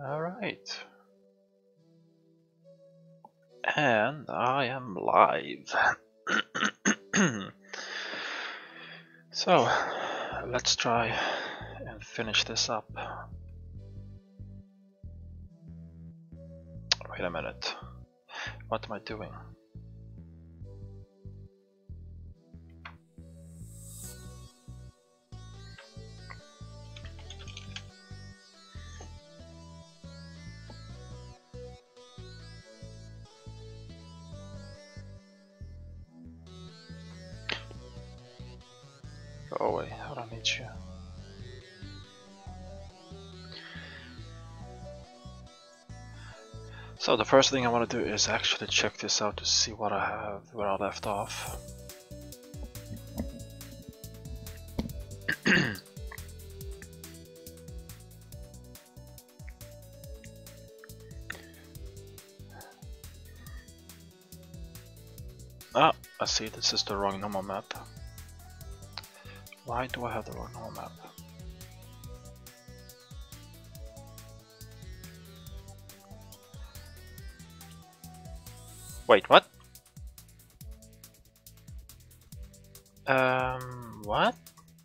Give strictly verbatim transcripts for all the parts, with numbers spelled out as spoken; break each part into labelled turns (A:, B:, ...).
A: Alright. And I am live. So, let's try and finish this up. Wait a minute. What am I doing? Go away, I don't need you. So the first thing I want to do is actually check this out to see what I have, where I left off. Ah, I see, this is the wrong normal map. Why do I have the wrong normal map? Wait, what? Um, what?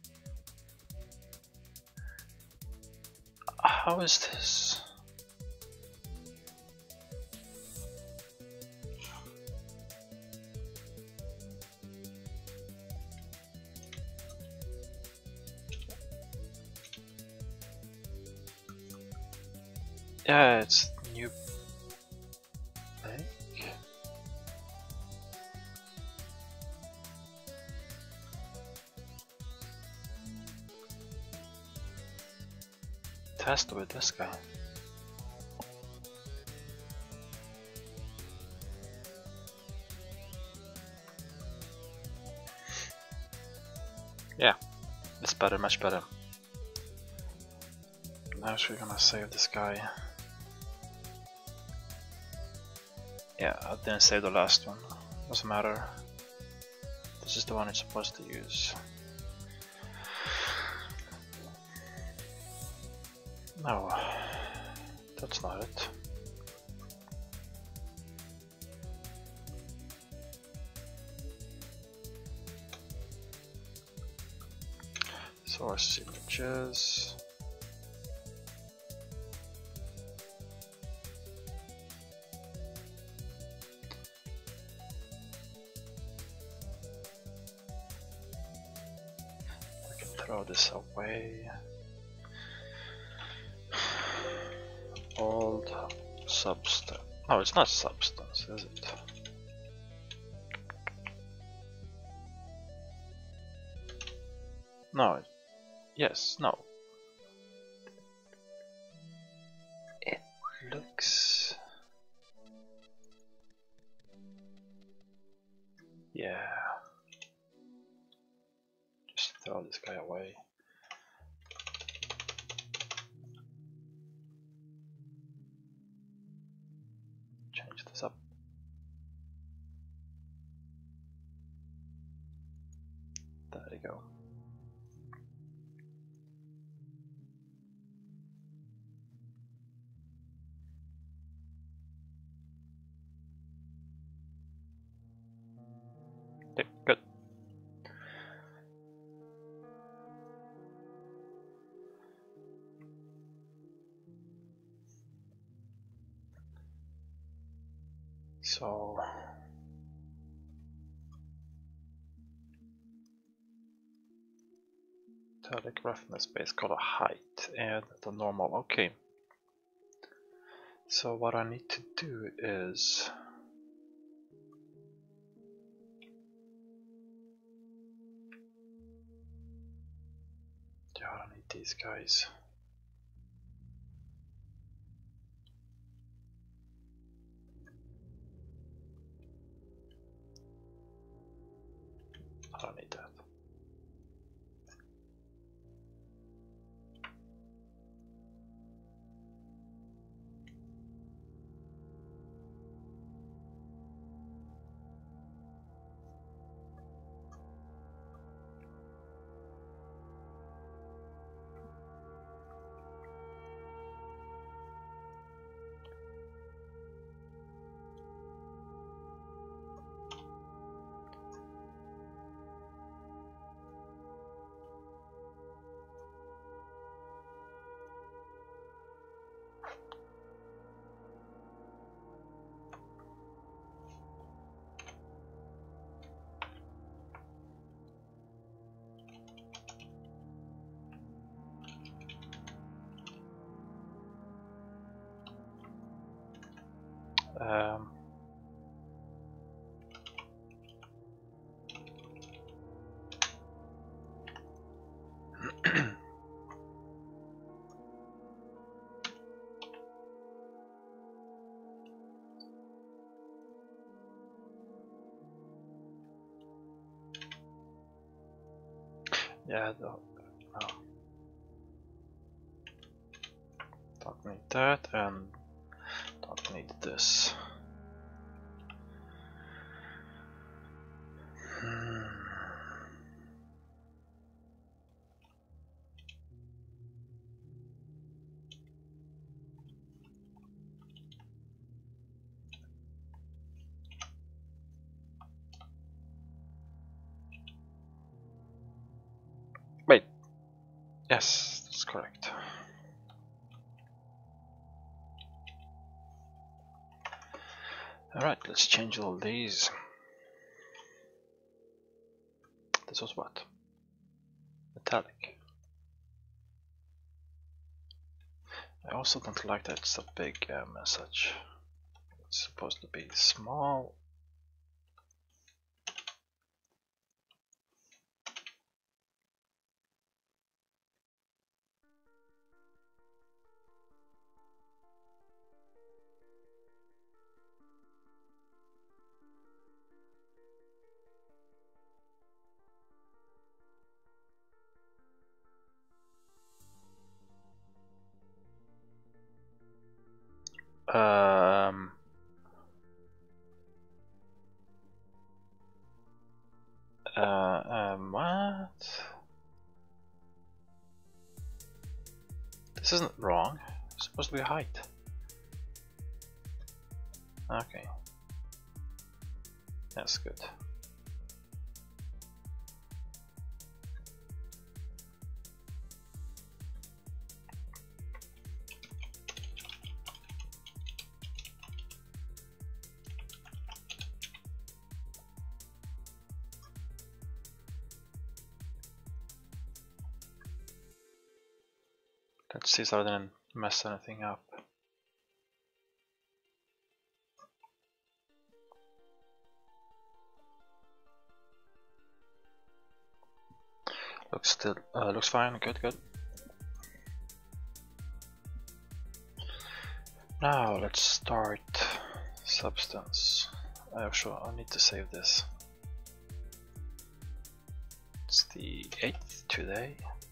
A: How is this? Yeah, it's new lake. It has to be this guy. Yeah, it's better, much better. Now we're gonna save this guy. Yeah, I didn't save the last one. Doesn't matter. This is the one it's supposed to use. No, that's not it. Source images. I can throw this away. Old substance. No, it's not substance, is it? No. It, yes, no. It looks. Yeah. Just throw this guy away. Change this up. There you go. Okay, good. So metallic roughness base color height and the normal. Okay. So what I need to do is yeah, I don't need these guys. I don't need that. Um, yeah, no, no. Don't need that, and don't need this. Hmm. Wait. Yes, that's correct. Alright, let's change all these. This was what? Metallic. I also don't like that it's a big uh, message. It's supposed to be small. Um, uh, um, what? This isn't wrong. It's supposed to be height. Okay. That's good. Let's see so I didn't mess anything up. Looks still uh, looks fine. Good, good. Now let's start substance. Oh, sure, I need to save this. It's the eighth today.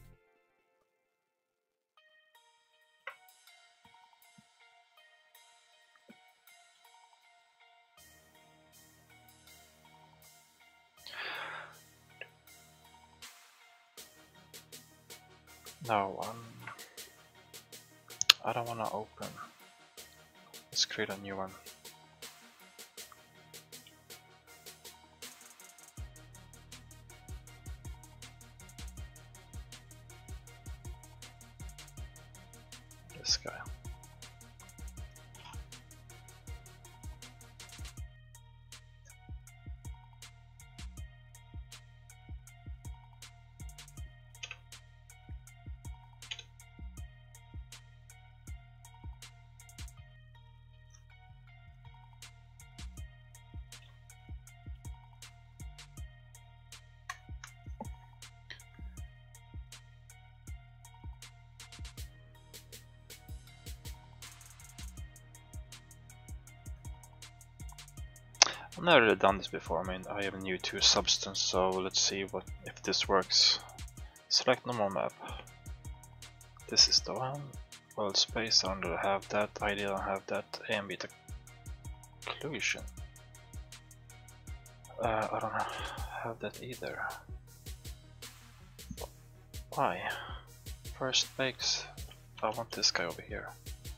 A: No, um, I don't want to open. Let's create a new one. This guy. I've never really done this before. I mean, I have a new two substance, so let's see what if this works. Select normal map. This is the one. World space, I don't have that. Ideal, I don't have that. A and beta occlusion. Uh, I don't have that either. Why? First makes. I want this guy over here.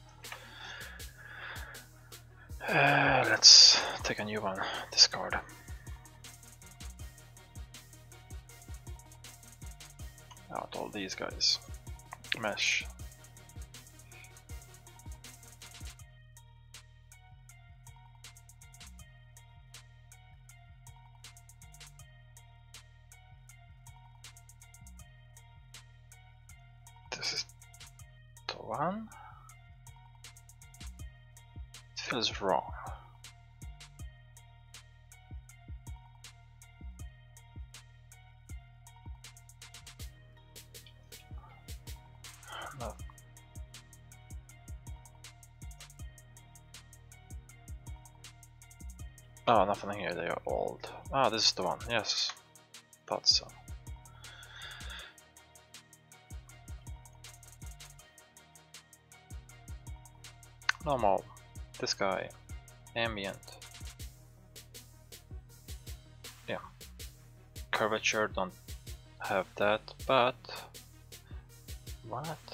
A: Uh, let's take a new one. Discard. Out all these guys. Mesh. This is the one. It feels wrong. Oh, nothing here, they are old. Ah, this is the one, yes. Thought so. Normal. This guy. Ambient. Yeah. Curvature, don't have that, but... What?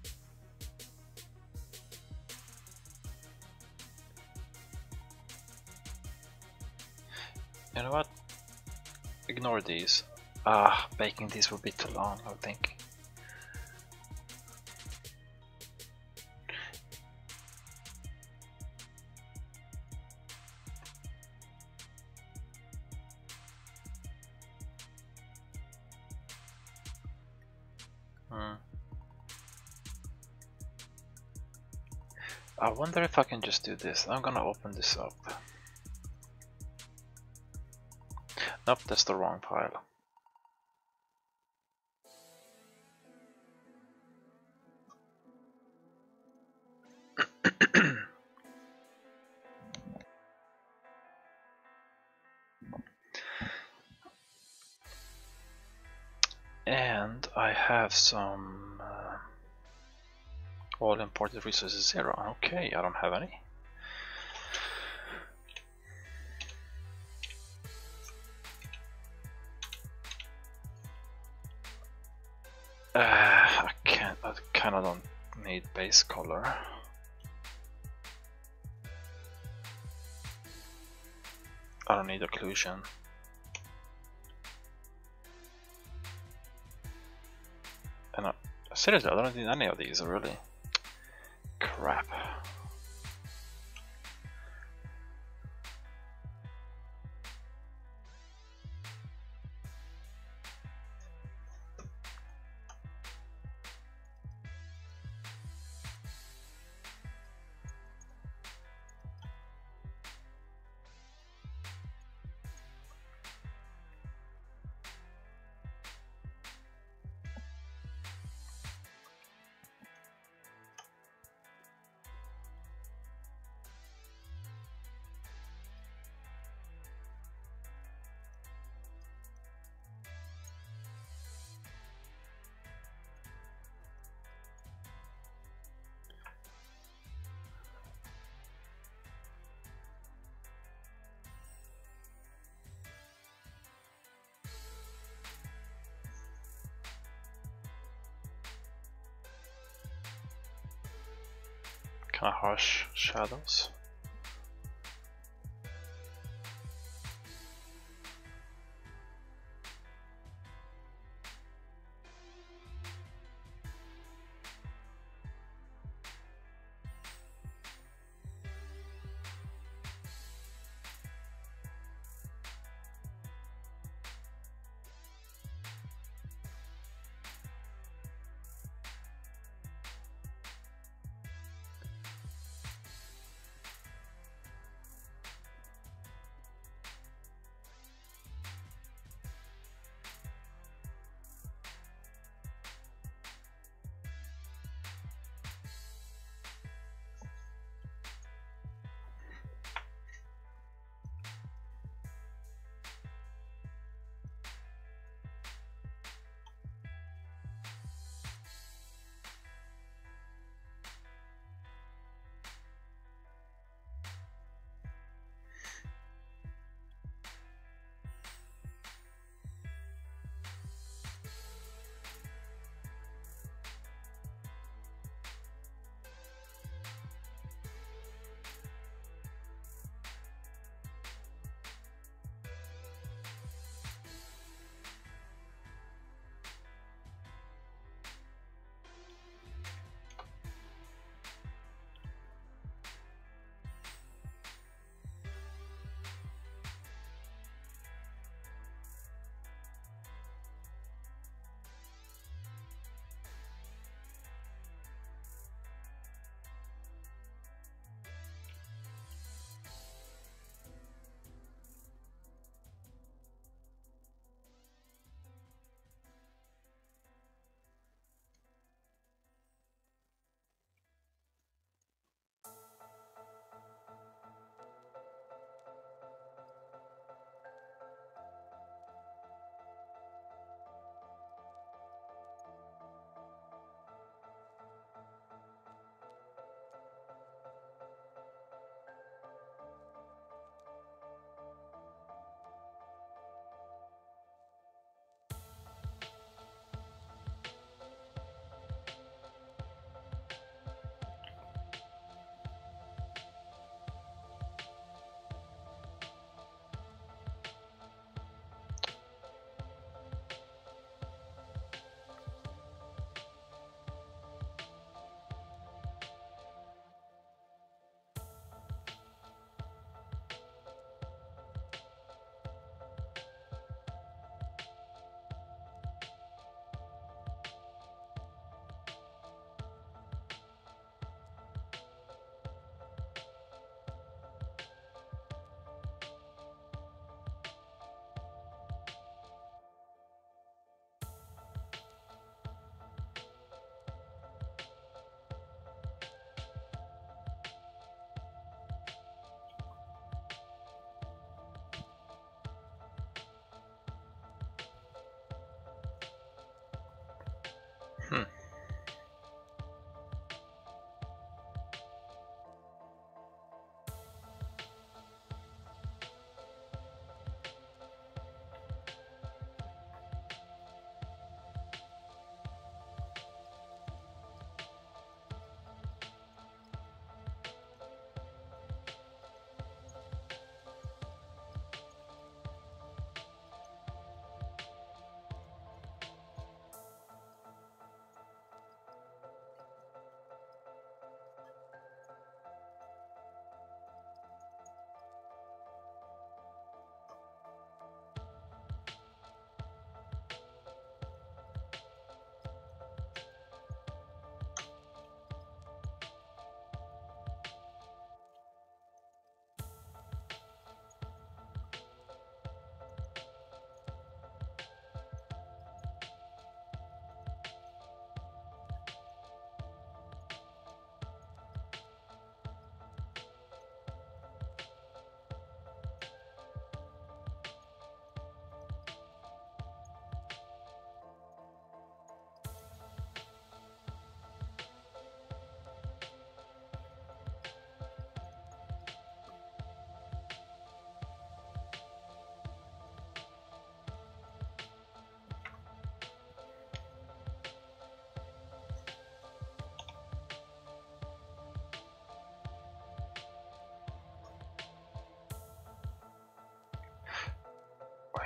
A: You know what? Ignore these. Ah, baking these will be too long, I think. Hmm. I wonder if I can just do this. I'm gonna open this up. Nope, that's the wrong file. And I have some uh, all imported resources zero. Okay, I don't have any. Uh, I can't. I kind of don't need base color. I don't need occlusion. And I, seriously, I don't need any of these, really. Crap. Kind of harsh shadows.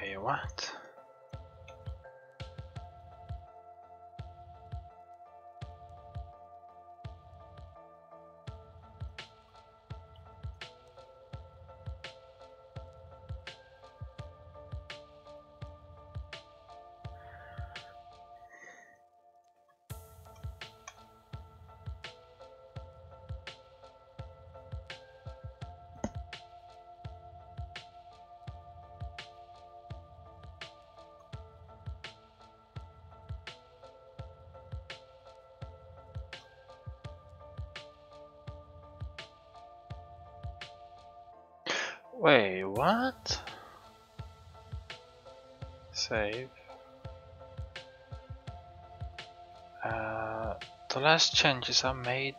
A: Wait, what? Wait, what? Save. Uh, the last changes I made.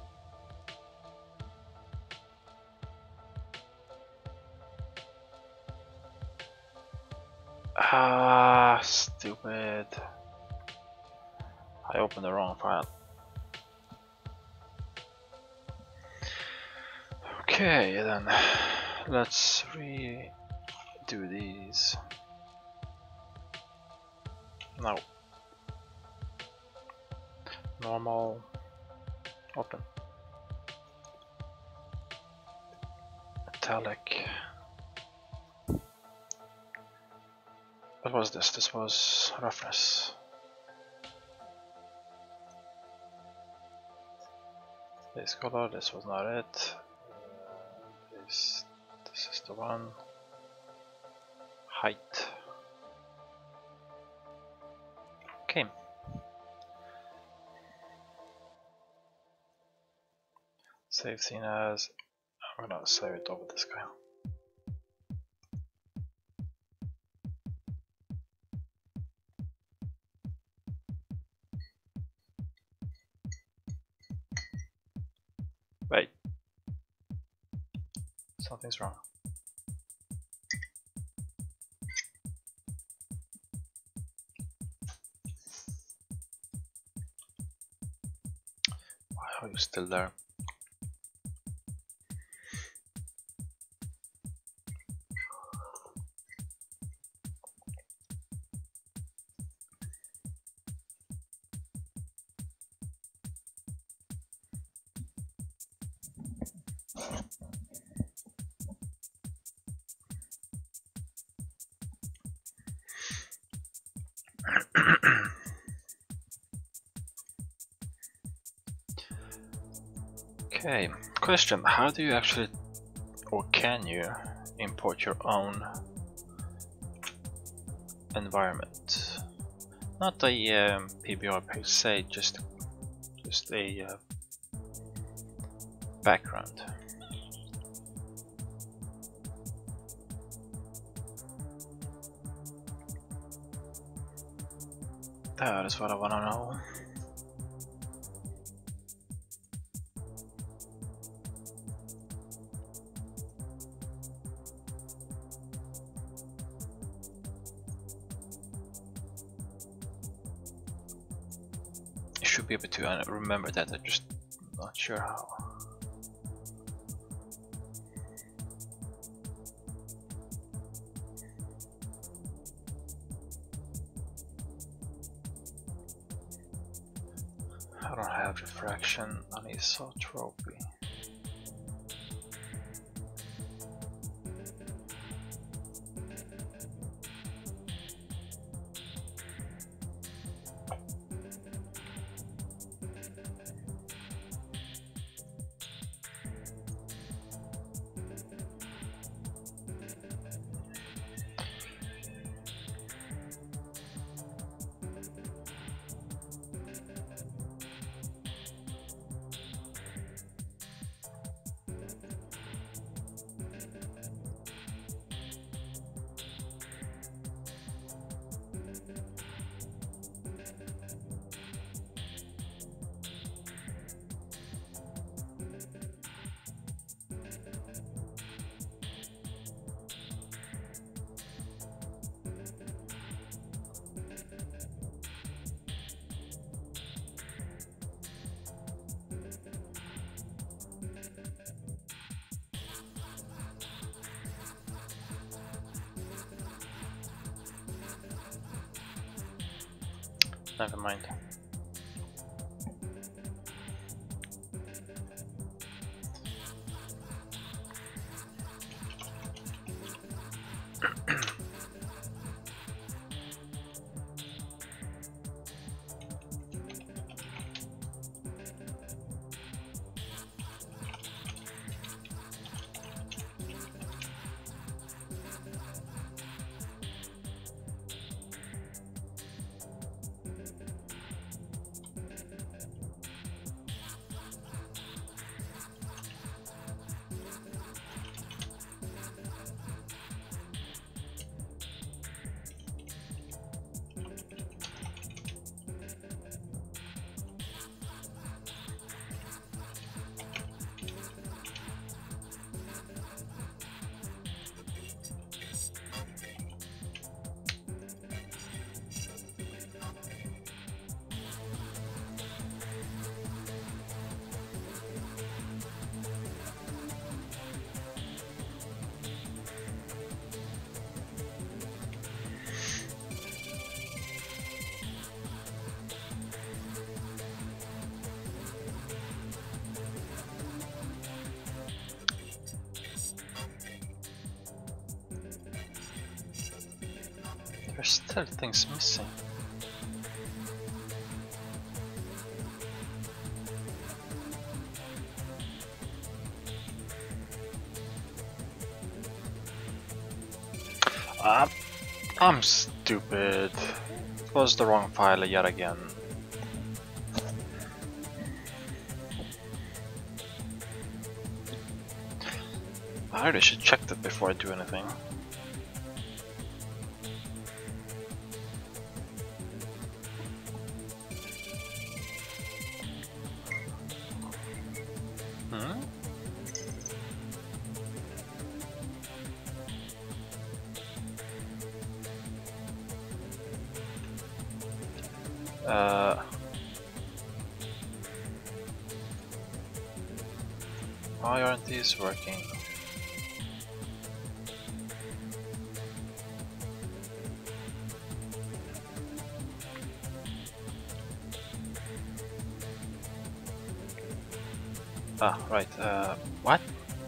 A: Ah, stupid. I opened the wrong file. Okay, then let's redo these. No. Normal. Open. Italic. What was this? This was reference. This color, this was not it. Uh, this, this is the one. Height. Okay. Save scene as. I'm gonna save it over this guy. Wait. Something's wrong. Why are you still there? Okay, question, how do you actually, or can you, import your own environment? Not a um, P B R per se, just, just a uh, background. That is what I want to know. Should be able to uh, remember that, I'm just not sure how. I don't have refraction on isotropy. Never mind. There's still things missing. Ah, I'm stupid. It was the wrong file yet again. I really should check that before I do anything. Hmm? Uh, why aren't these working? Ah, right. Uh, what?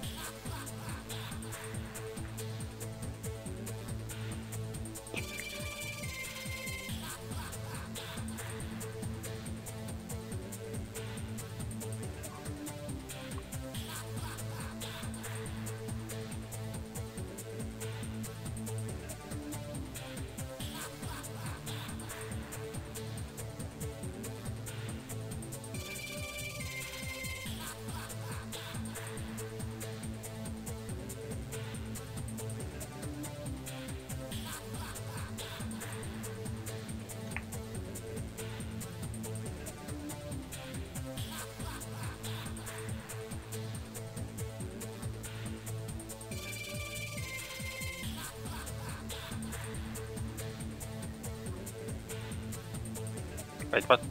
A: Wait, what?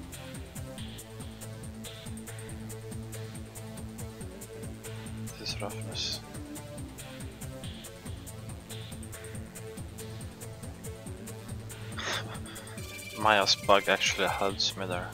A: This is roughness. Maya's bug actually helps me there.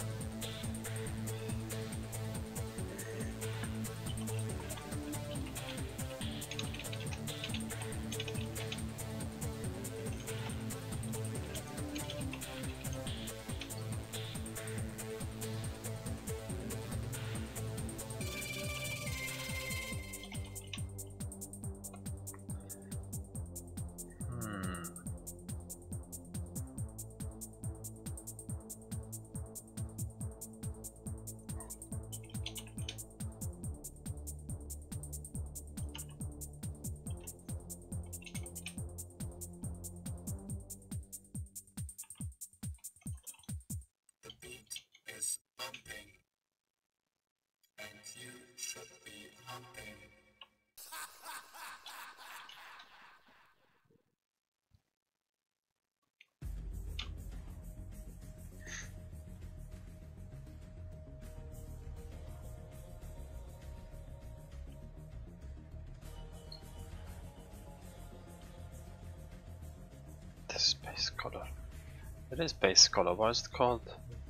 A: This is base color. It is base color. What is it called?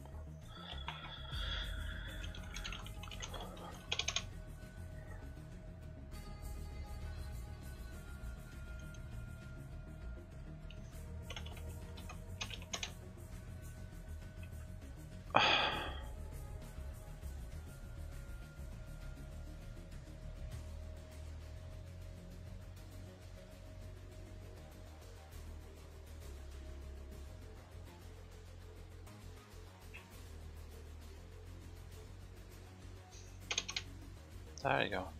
A: There you go.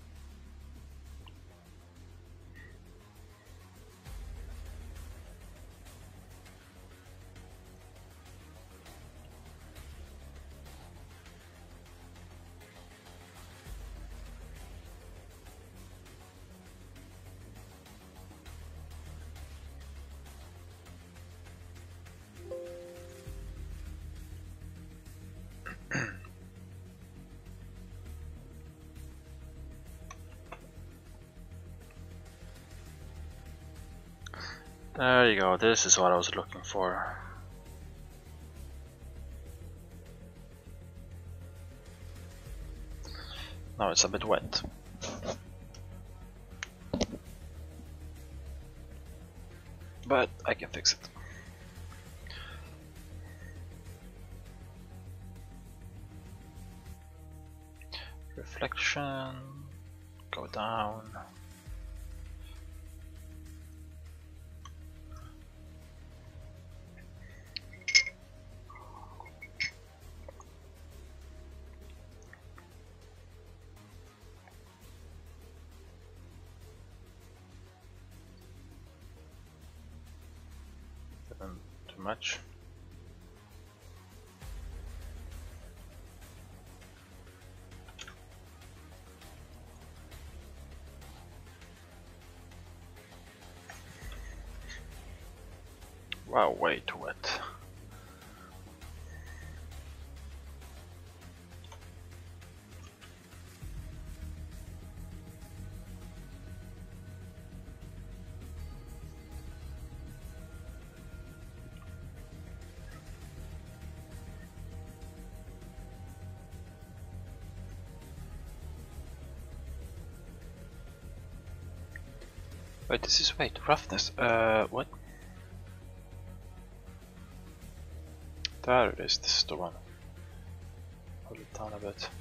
A: There you go, this is what I was looking for. Now it's a bit wet. But I can fix it. Reflection, go down. Too much. Wow, way too wet. Wait, this is wait, roughness. Uh, what? There it is, this is the one. Hold it down a bit.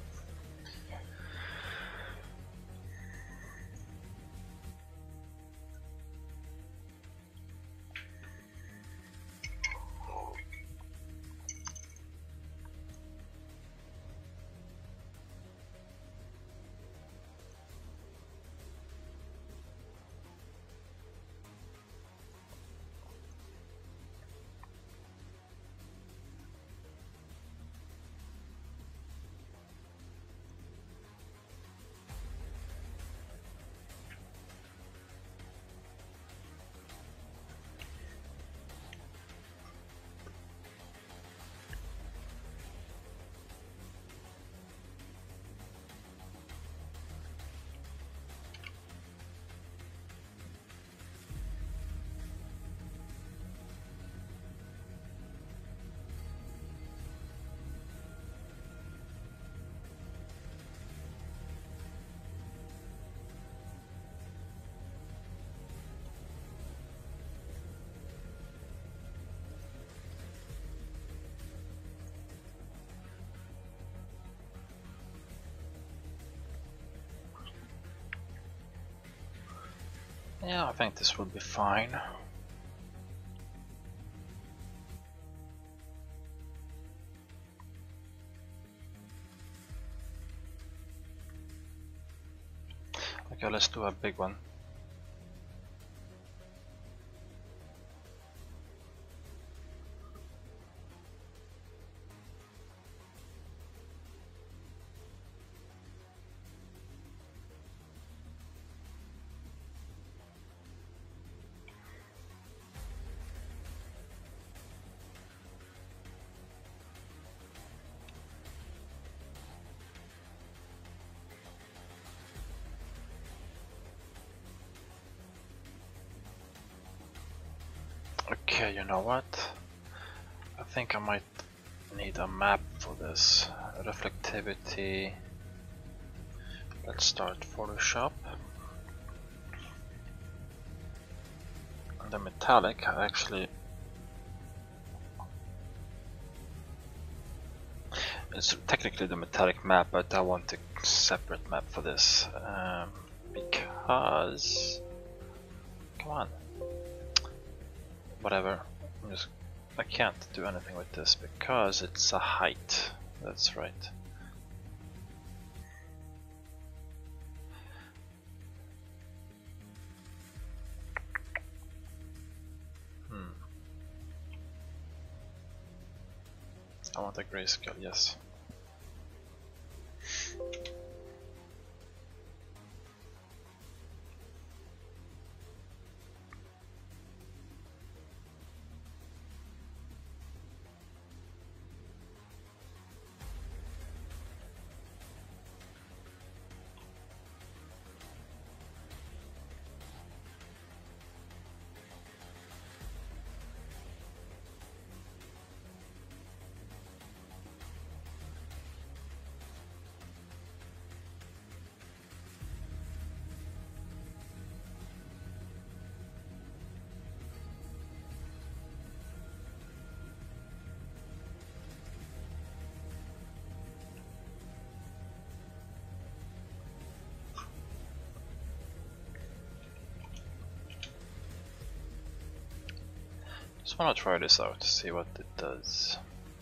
A: Yeah, I think this will be fine. Okay, let's do a big one. Okay, you know what? I think I might need a map for this. Reflectivity. Let's start Photoshop. And the metallic, I actually it's technically the metallic map, but I want a separate map for this um, because come on. Whatever, I'm just, I can't do anything with this because it's a height, that's right. I want a grayscale, yes. Just wanna try this out to see what it does.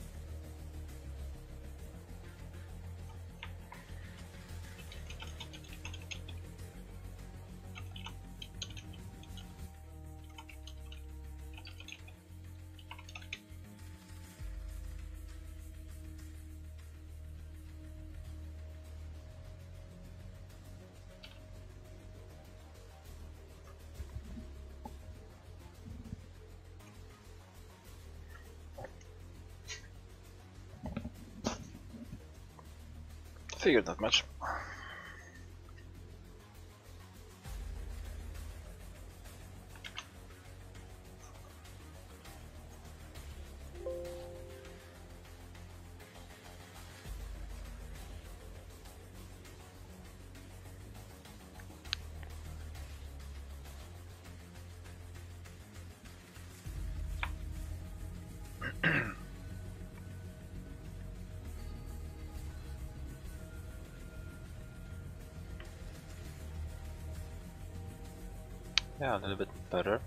A: Figured that much. Yeah, a little bit better.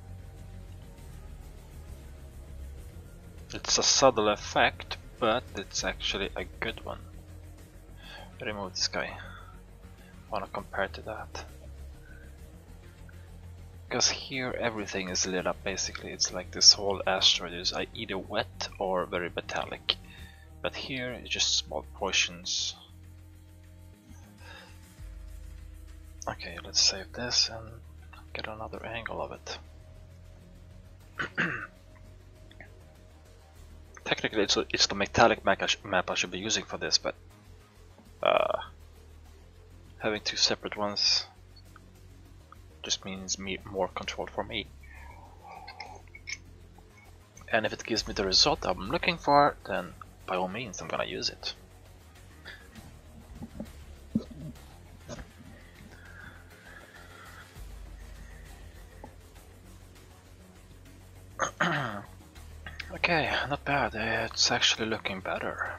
A: It's a subtle effect, but it's actually a good one. Remove this guy. I wanna compare to that. Because here everything is lit up basically. It's like this whole asteroid is either wet or very metallic. But here it's just small portions. Okay, let's save this and get another angle of it. Technically it's, it's the metallic map I, map I should be using for this, but uh, having two separate ones just means me more control for me. And if it gives me the result I'm looking for, then by all means I'm gonna use it. Okay, not bad, it's actually looking better.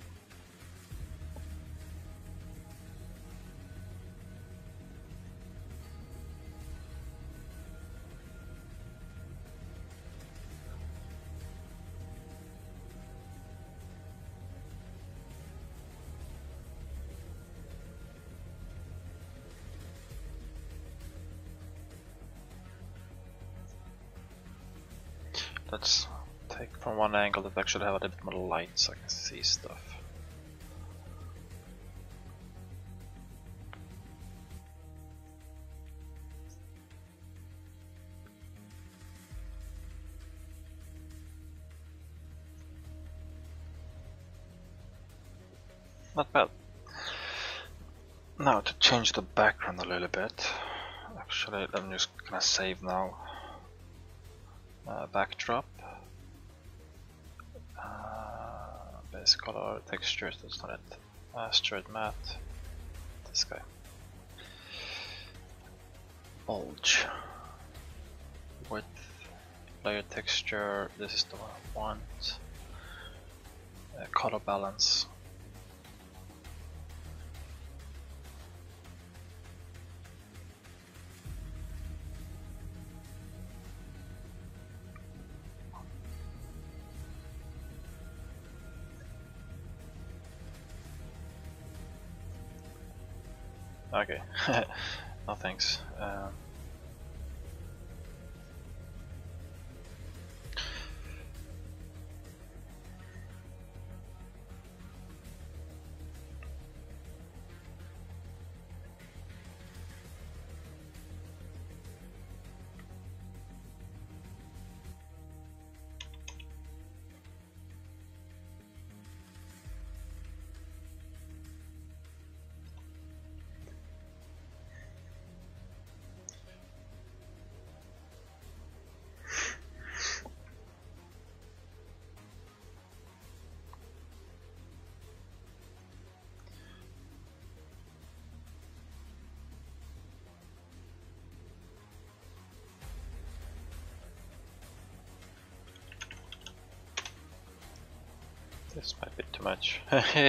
A: Let's take from one angle that actually have a little bit more light so I can see stuff. Not bad. Now to change the background a little bit. Actually, I'm just gonna save now. Uh, backdrop. Uh, base color, textures, that's not it. Asteroid matte. This guy. Bulge. Width. Layer texture, this is the one I want. Uh, color balance. Okay, no thanks. Um, This might be too much.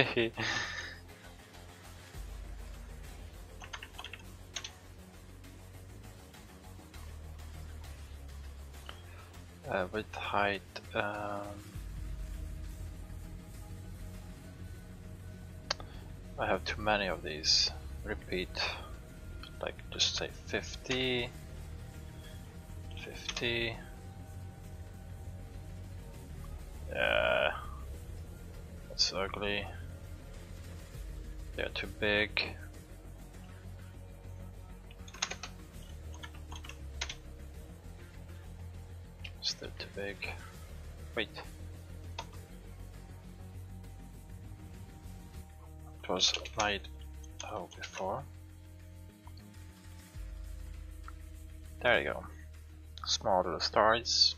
A: uh, with height, um, I have too many of these. Repeat, like just say fifty, fifty. Yeah, that's ugly. They're too big. Still too big. Wait. It was made oh before. There you go. Small little stars.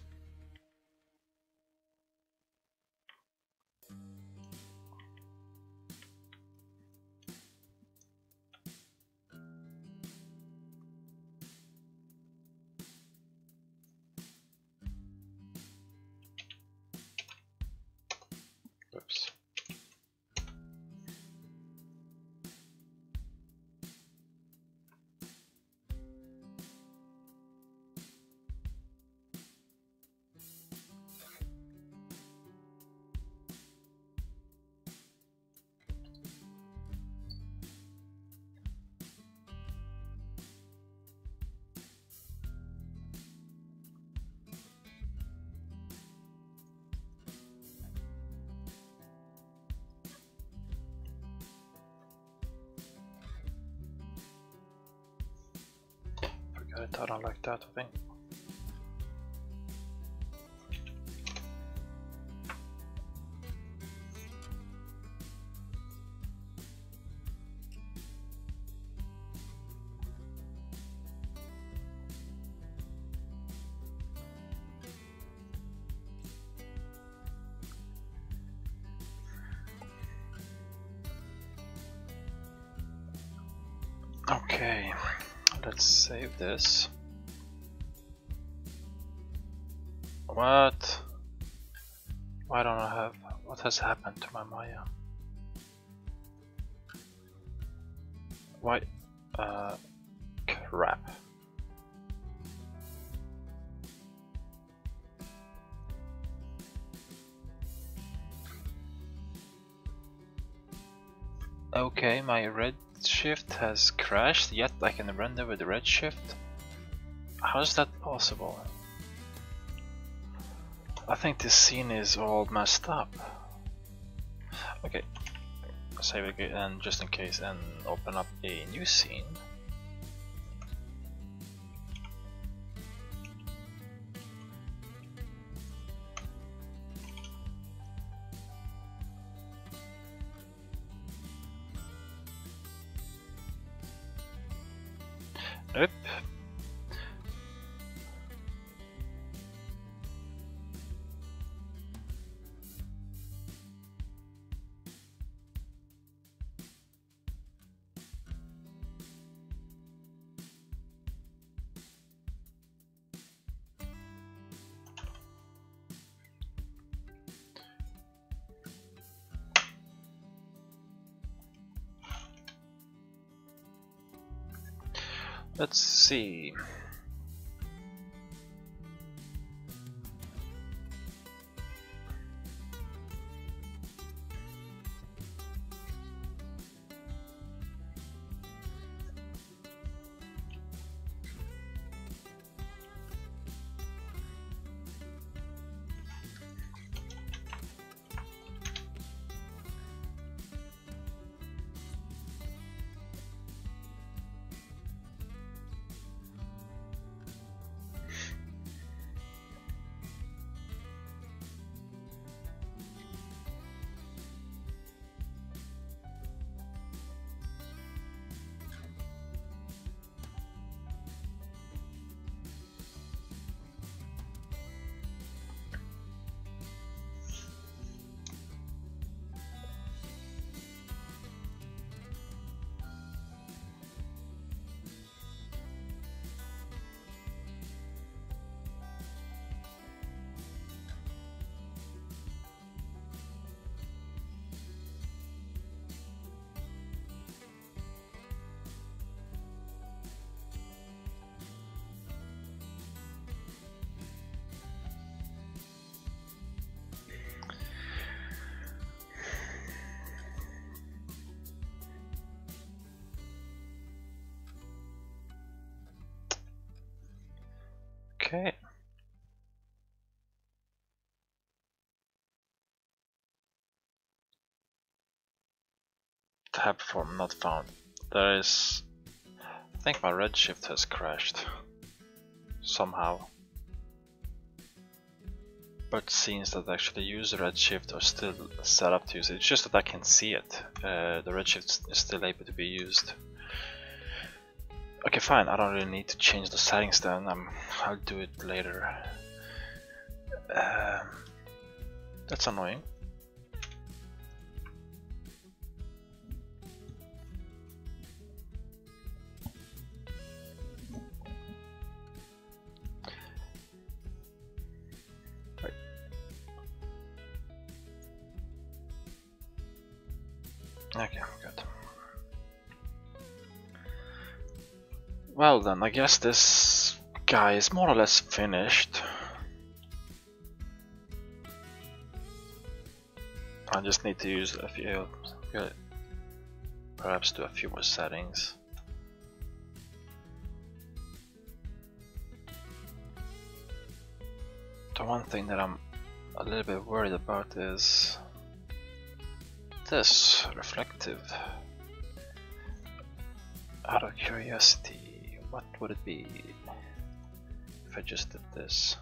A: Oops. I don't like that thing. Okay, let's save this. What? Why don't I have... What has happened to my Maya? Why? Uh, crap. Okay, my redshift has crashed, yet I can render with the redshift. How is that possible? I think this scene is all messed up. Okay, save it again just in case and open up a new scene. Nope. Let's see. Okay. Tab form not found. There is... I think my redshift has crashed. Somehow. But scenes that actually use redshift are still set up to use it. It's just that I can see it. Uh, the redshift is still able to be used. Okay, fine. I don't really need to change the settings then. I'm, I'll do it later. Um, that's annoying. Okay, good. Well then, I guess this guy is more or less finished. I just need to use a few, perhaps do a few more settings. The one thing that I'm a little bit worried about is this reflective. Out of curiosity, what would it be if I just did this?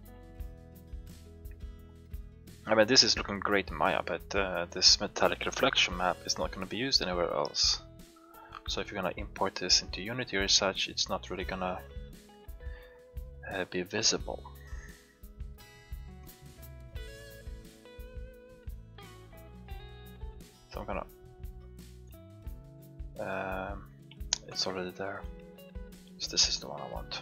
A: I mean, this is looking great in Maya, but uh, this metallic reflection map is not going to be used anywhere else. So if you're going to import this into Unity or such, it's not really going to uh, be visible. So I'm gonna um, it's already there, so this is the one I want.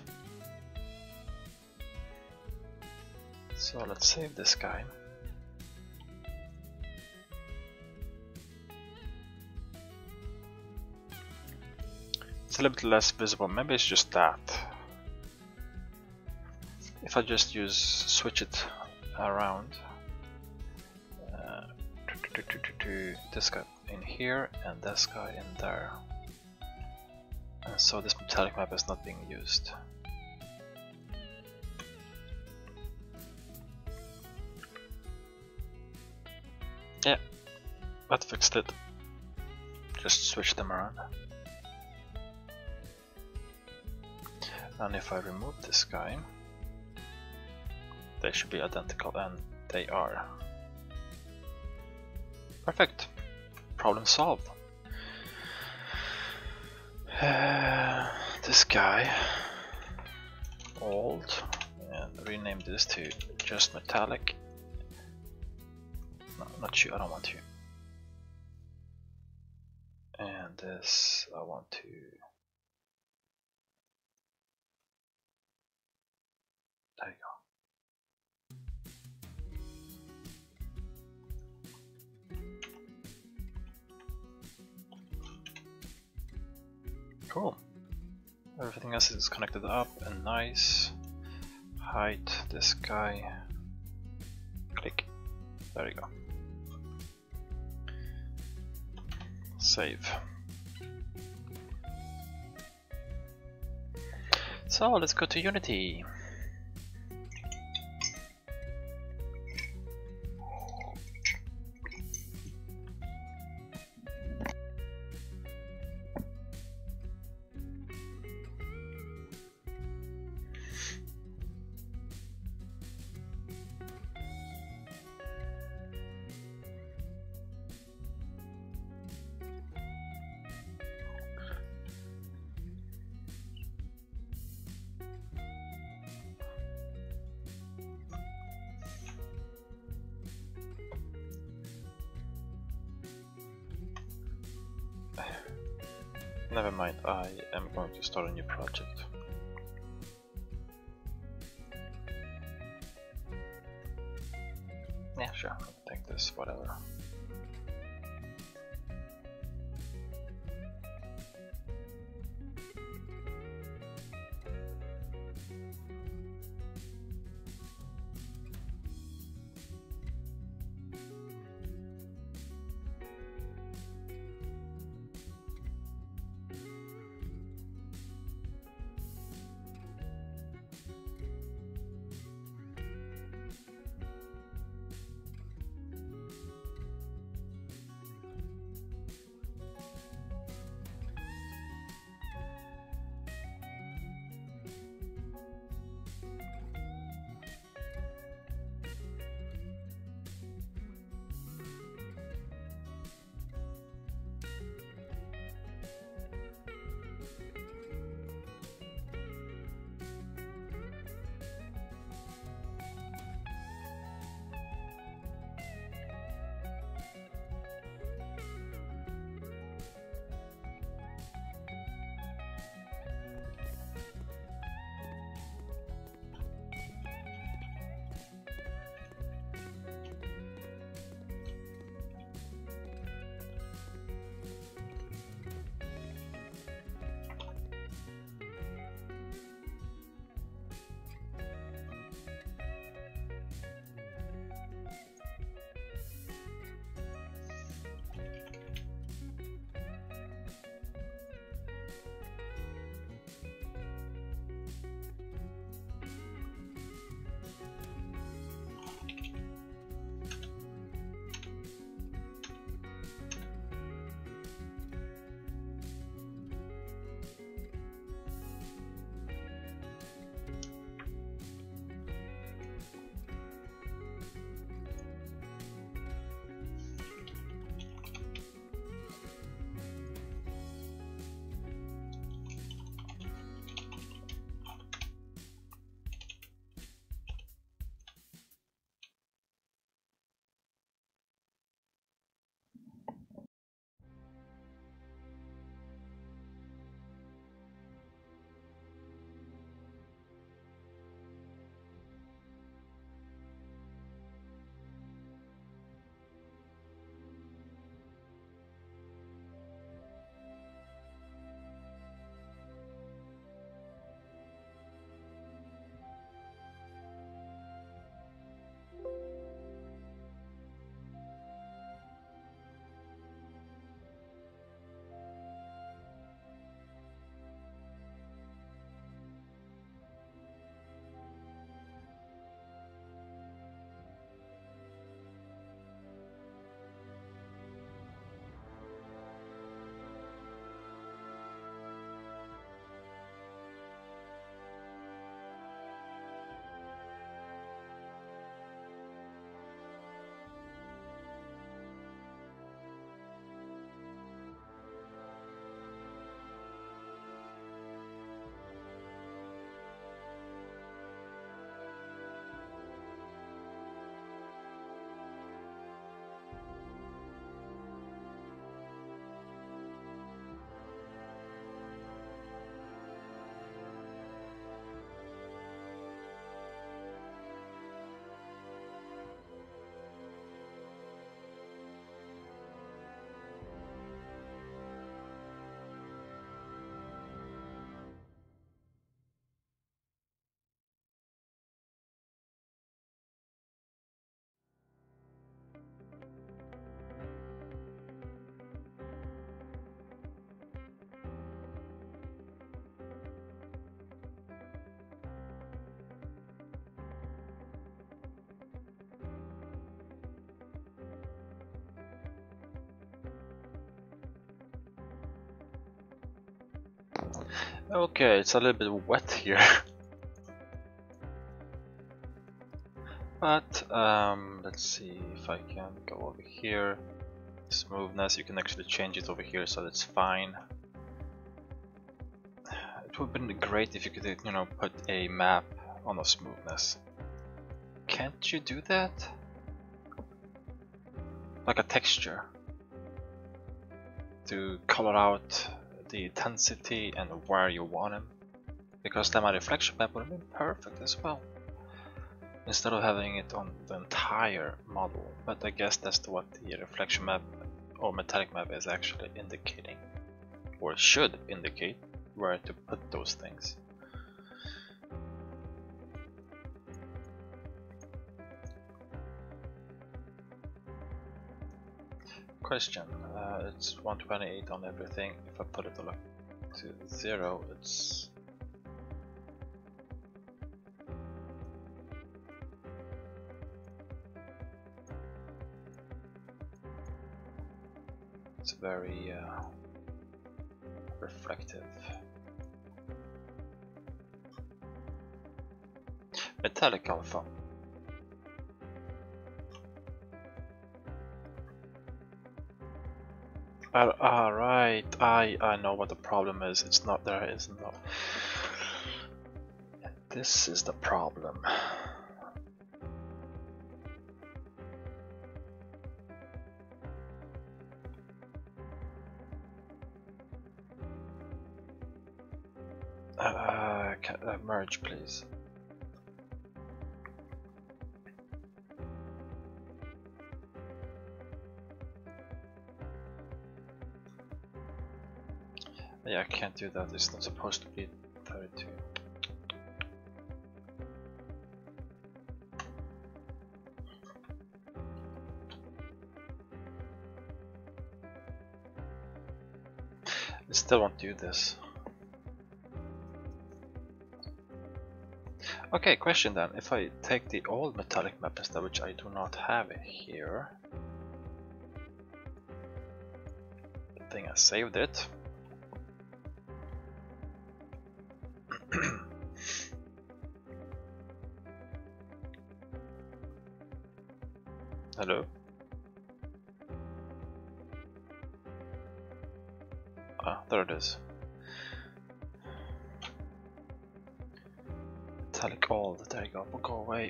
A: So let's save this guy. It's a little bit less visible, maybe it's just that. If I just use switch it around, To, to, to, to this guy in here and this guy in there, and so this metallic map is not being used. Yeah, that fixed it. Just switch them around. And if I remove this guy, they should be identical, and they are. Perfect. Problem solved. Uh, this guy, old, and rename this to just metallic. No, not you. I don't want you. And this, I want to. There you go. Cool. Everything else is connected up and nice. Height, this guy. Click. There you go. Save. So let's go to Unity. Never mind, I am going to start a new project. Yeah, sure, I'll take this, whatever. Okay, it's a little bit wet here. But um, let's see if I can go over here. Smoothness, you can actually change it over here, so that's fine. It would have been great if you could, you know, put a map on the smoothness. Can't you do that? Like a texture. To color out the intensity and where you want them. Because then my reflection map would have been perfect as well. Instead of having it on the entire model. But I guess that's what the reflection map or metallic map is actually indicating. Or should indicate where to put those things. Question, uh, it's one twenty-eight on everything. If I put it all up to zero, it's it's very uh, reflective. Metallic alpha. Uh, Alright, I, I know what the problem is. It's not there, it's not. This is the problem. Uh, can, uh, merge, please. Yeah, I can't do that. It's not supposed to be thirty-two. I still won't do this. Okay, question then. If I take the old metallic map instead, which I do not have here. Good thing I saved it. Hello? Ah, there it is. Metallic old, there you go, we'll go away.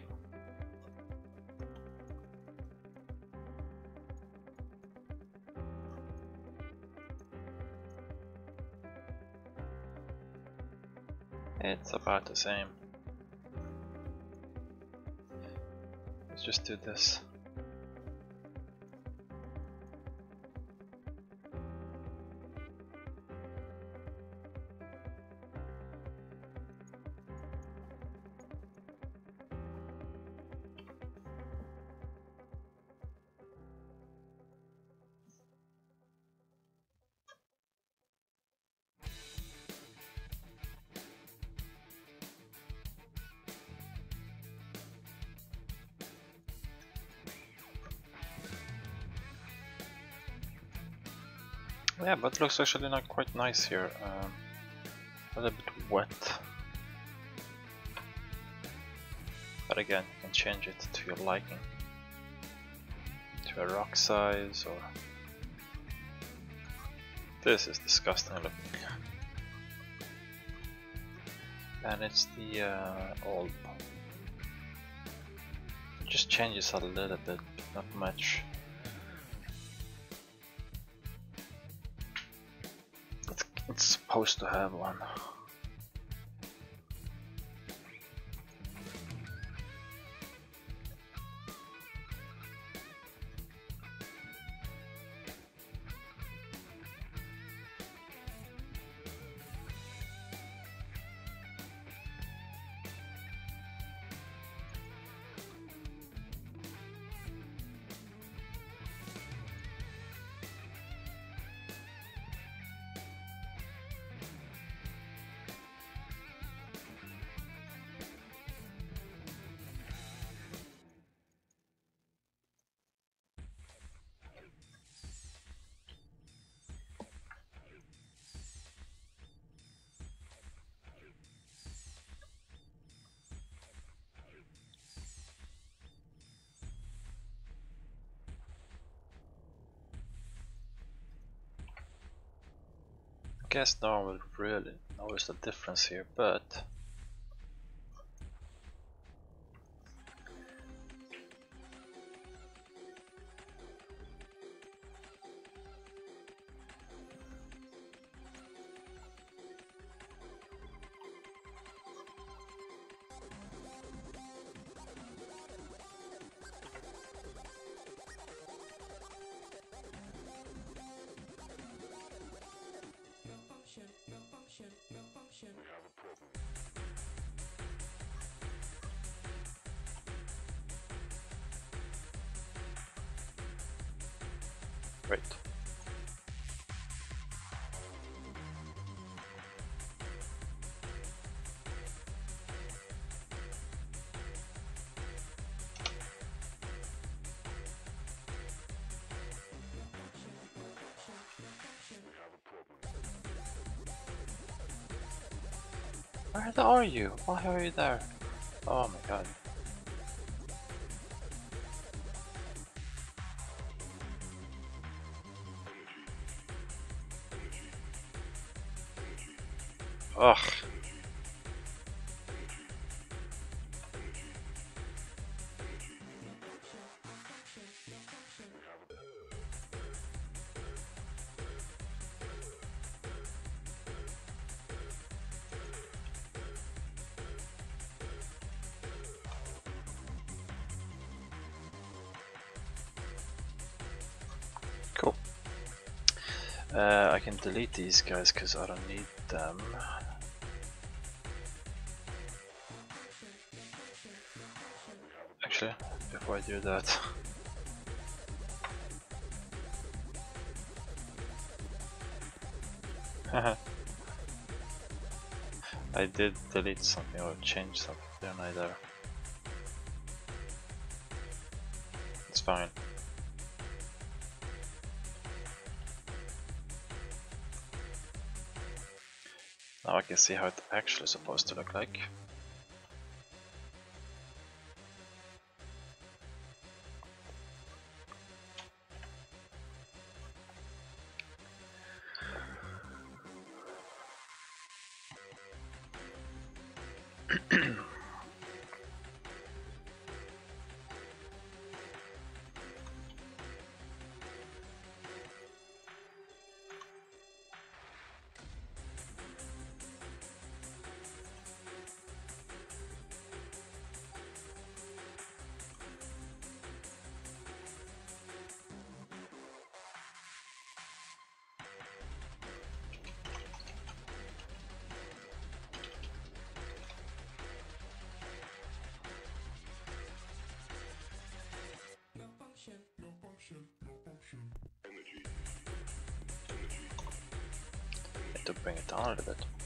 A: It's about the same. Let's just do this. Yeah, but it looks actually not quite nice here. Um, a little bit wet. But again, you can change it to your liking. To a rock size or... This is disgusting looking. And it's the uh, old. It just changes a little bit, not much. It's, it's supposed to have one. guess no one will really notice the difference here, but great. Where are you? Why are you there? Oh my god. Ugh. Cool. Uh, I can delete these guys because I don't need them. Actually, before I do that, I did delete something or change something, didn't I there? It's fine. Now I can see how it's actually supposed to look like. Need to bring it down a little bit.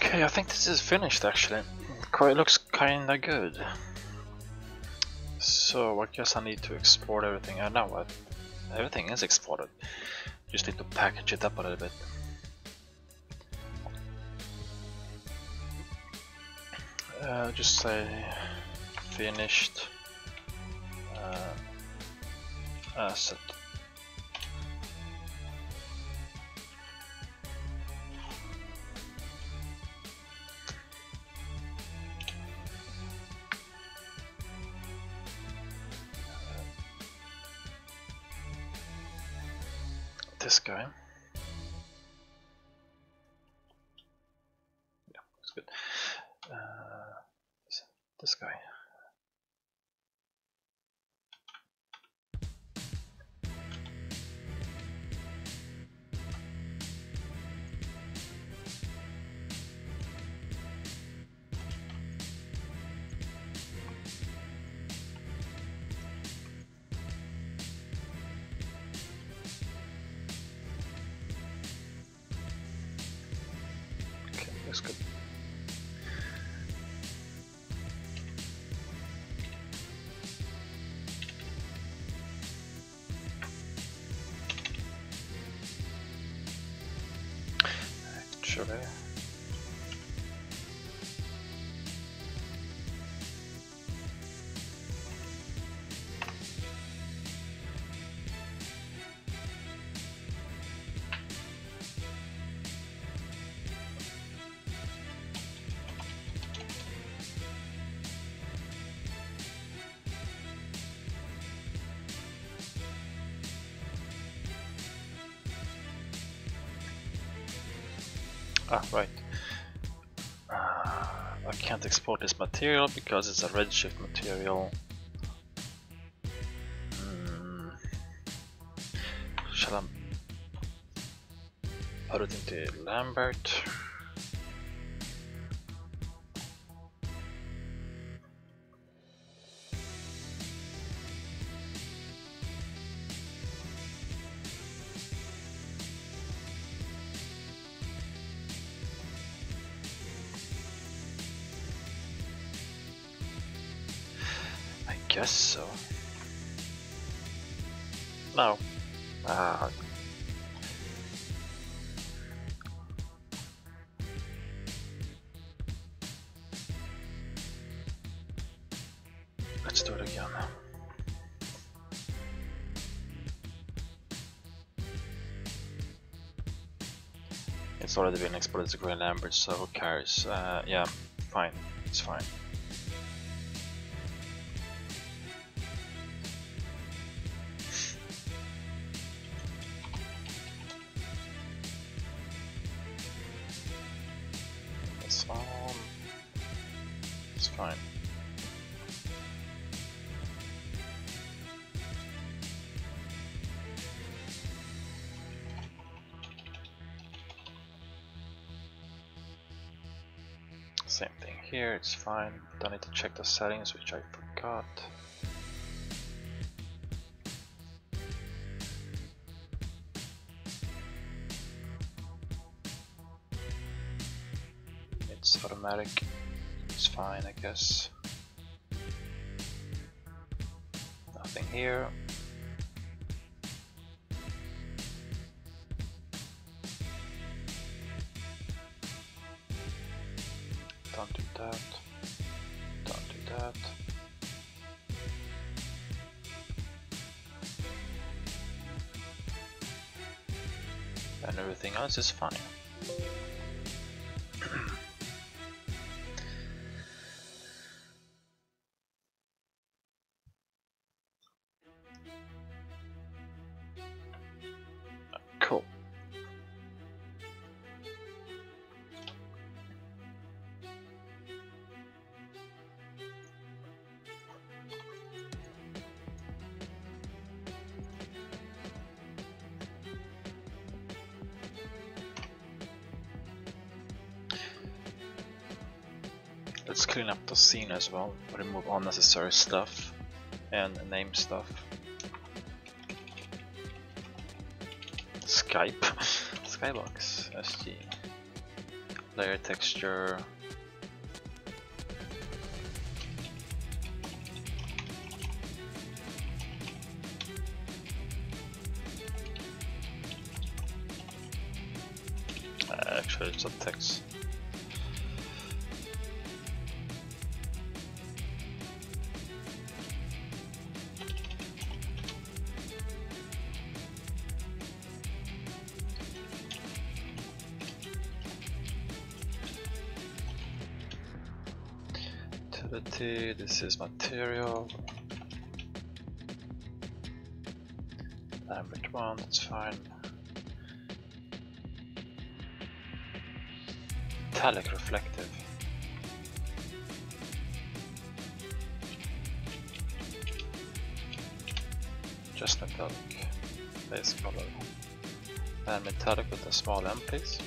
A: Okay, I think this is finished actually. Quite looks kinda good. So I guess I need to export everything. I know what everything is exported. Just need to package it up a little bit. Uh, just say finished uh, asset. This guy. Yeah, that's good. Uh, this, this guy. Okay, looks good. Actually, ah, right. Uh, I can't export this material because it's a redshift material. Hmm. Shall I put it into Lambert? I guess so. No. Ah. Let's do it again. It's already been exported to Green Lambert, so who cares? Uh, yeah, fine. It's fine. It's on. It's fine. Same thing here, it's fine. Don't need to check the settings, which I forgot. It's automatic. It's fine, I guess. Nothing here. Don't do that. Don't do that. And everything else is fine. Cool. Let's clean up the scene as well, remove unnecessary stuff and name stuff. Skype, Skybox, S G. layer texture. Uh, actually, it's a text. Utility, this is material. Lambert one, that's fine. Metallic reflective. Just metallic. Base color. And metallic with a small M, please.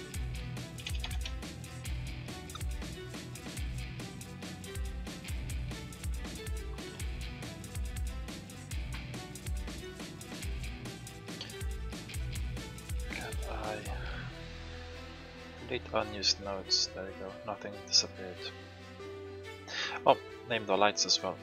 A: Delete unused nodes, there you go, nothing disappeared. Oh, name the lights as well.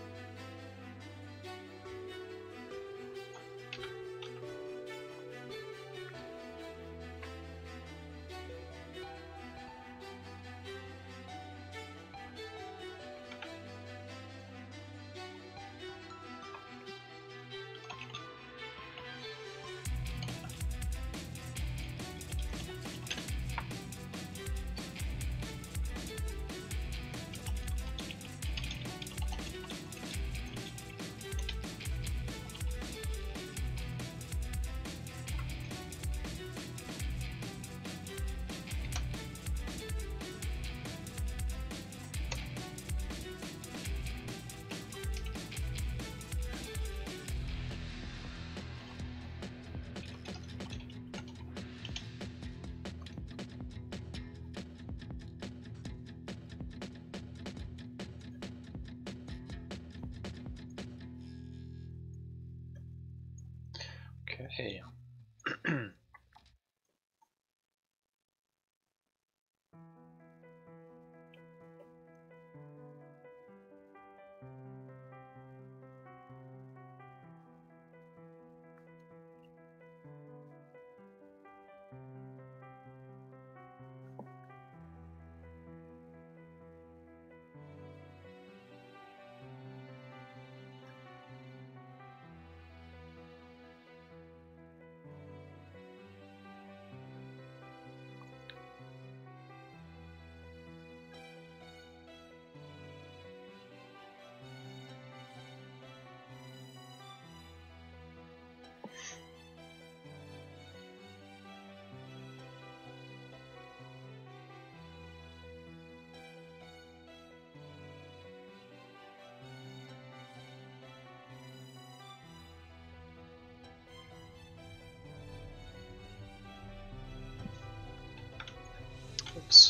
A: Okay. Oops.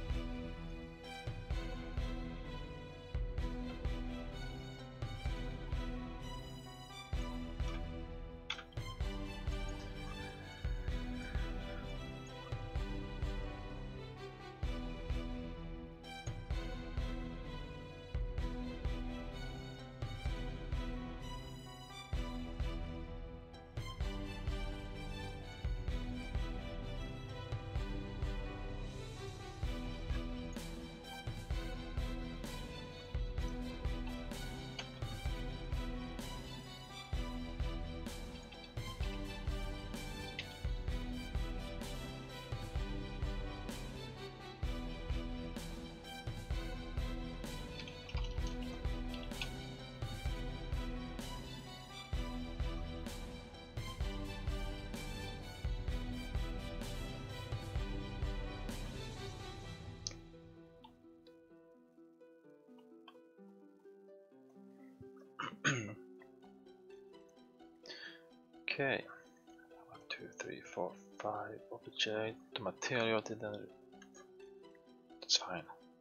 A: Okay, one, two, three, four, five object. The material didn't. It's fine.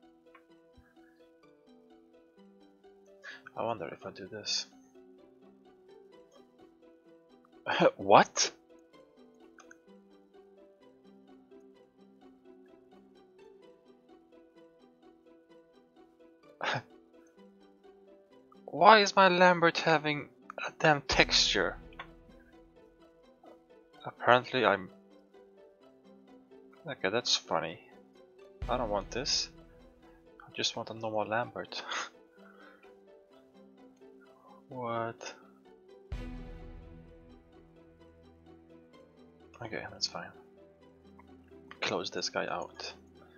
A: I wonder if I do this. What? Why is my Lambert having a damn texture? Apparently I'm... Okay, that's funny. I don't want this. I just want a normal Lambert. What? Okay, that's fine. Close this guy out.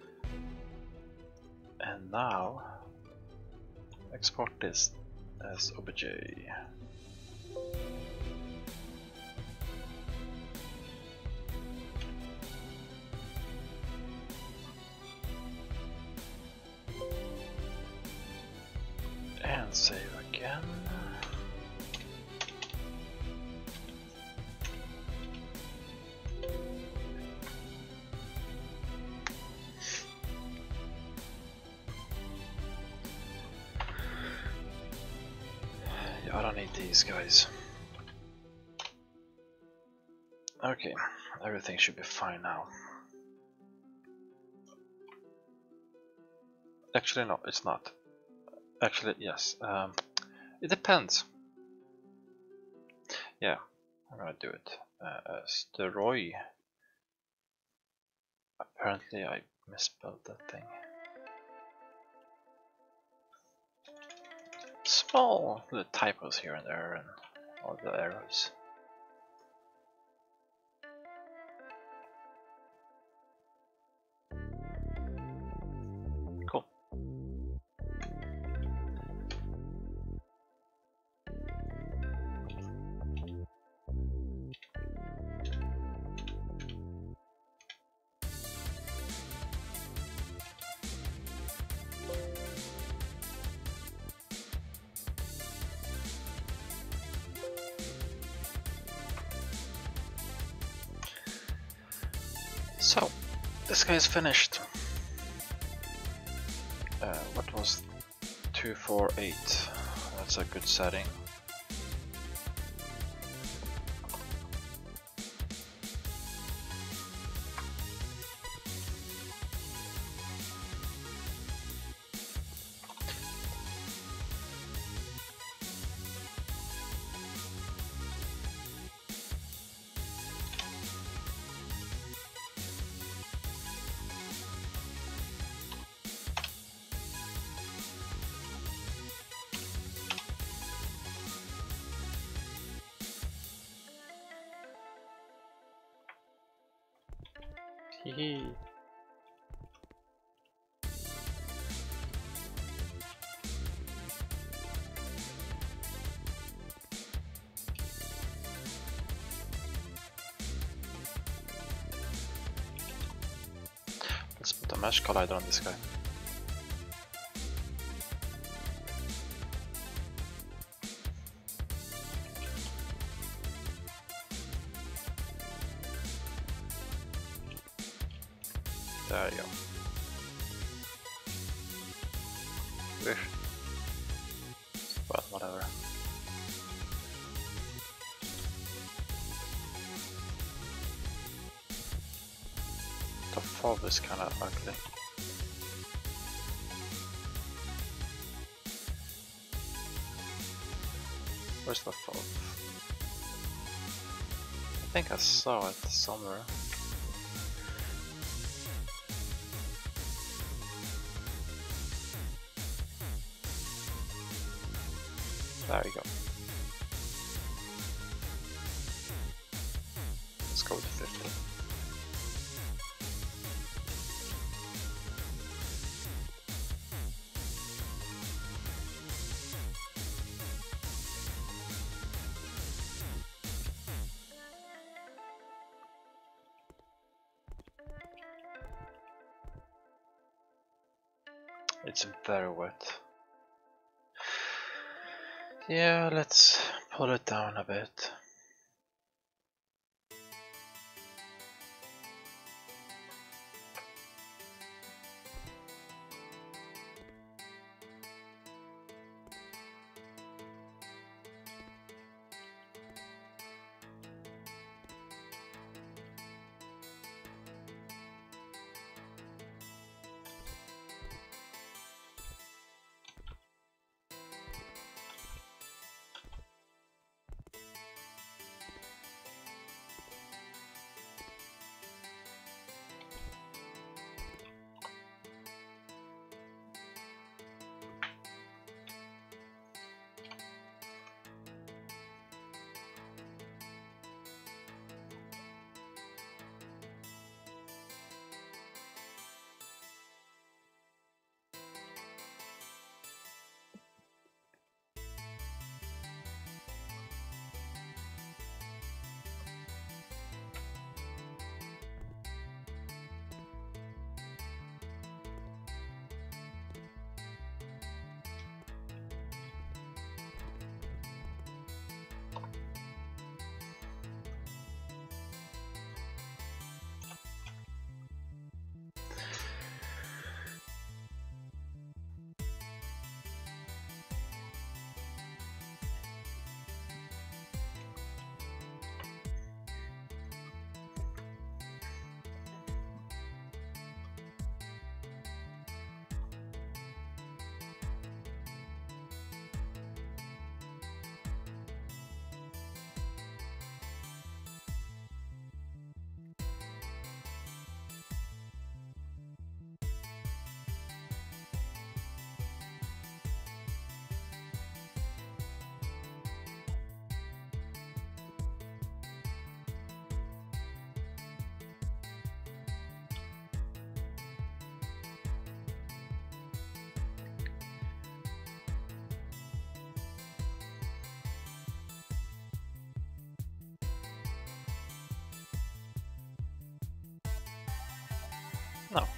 A: And now export this as O B J. And save again. Yeah, I don't need these guys. Okay, everything should be fine now. Actually, no, it's not. Actually, yes. Um, it depends. Yeah, I'm gonna do it. Uh, Asteroid. Apparently, I misspelled that thing. Small little typos here and there, and all the arrows. Cool. So, this guy is finished. Uh, what was two four eight? That's a good setting. Hehe. Let's put a mesh collider on this guy. There you go. Wish. Well, whatever. The fob is kinda ugly. Where's the fob? I think I saw it somewhere. There you go. Let's go to fifty. It's very wet. Yeah, let's pull it down a bit. No.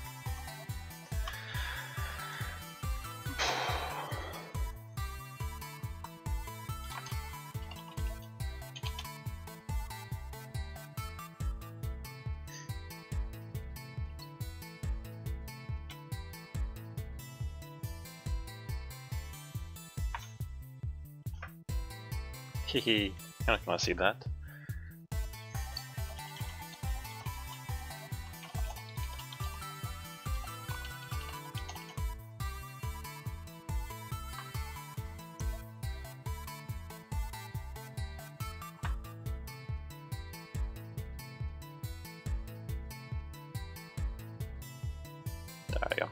A: Hehe, you're not gonna see that. There you go.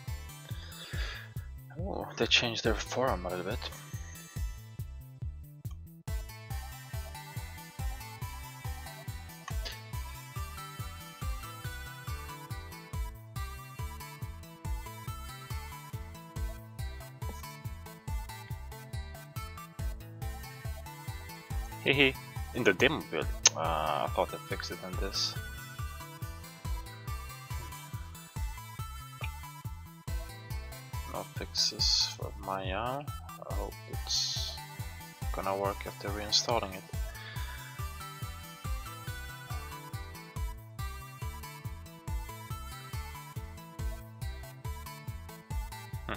A: Oh, they changed their forum a little bit. Hehe, in the demo build. Uh, I thought I fixed it in this. No fixes for Maya. I hope it's gonna work after reinstalling it. Hmm.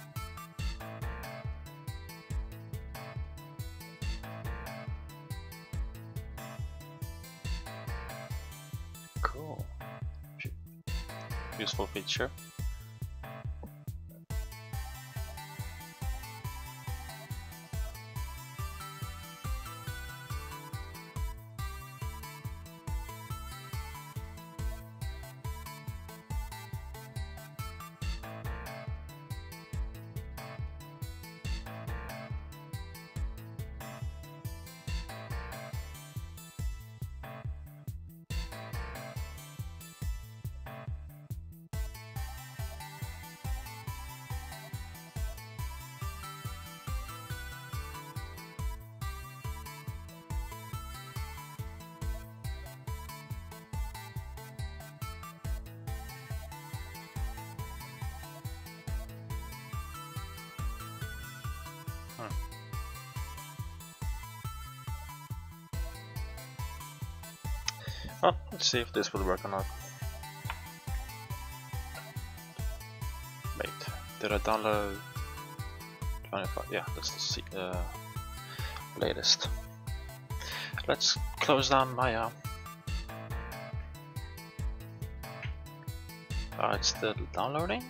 A: Cool. Useful feature. Hmm. Well, let's see if this will work or not. Wait, did I download twenty-five? Yeah, that's the uh, latest. Let's close down Maya. Uh, it's still downloading.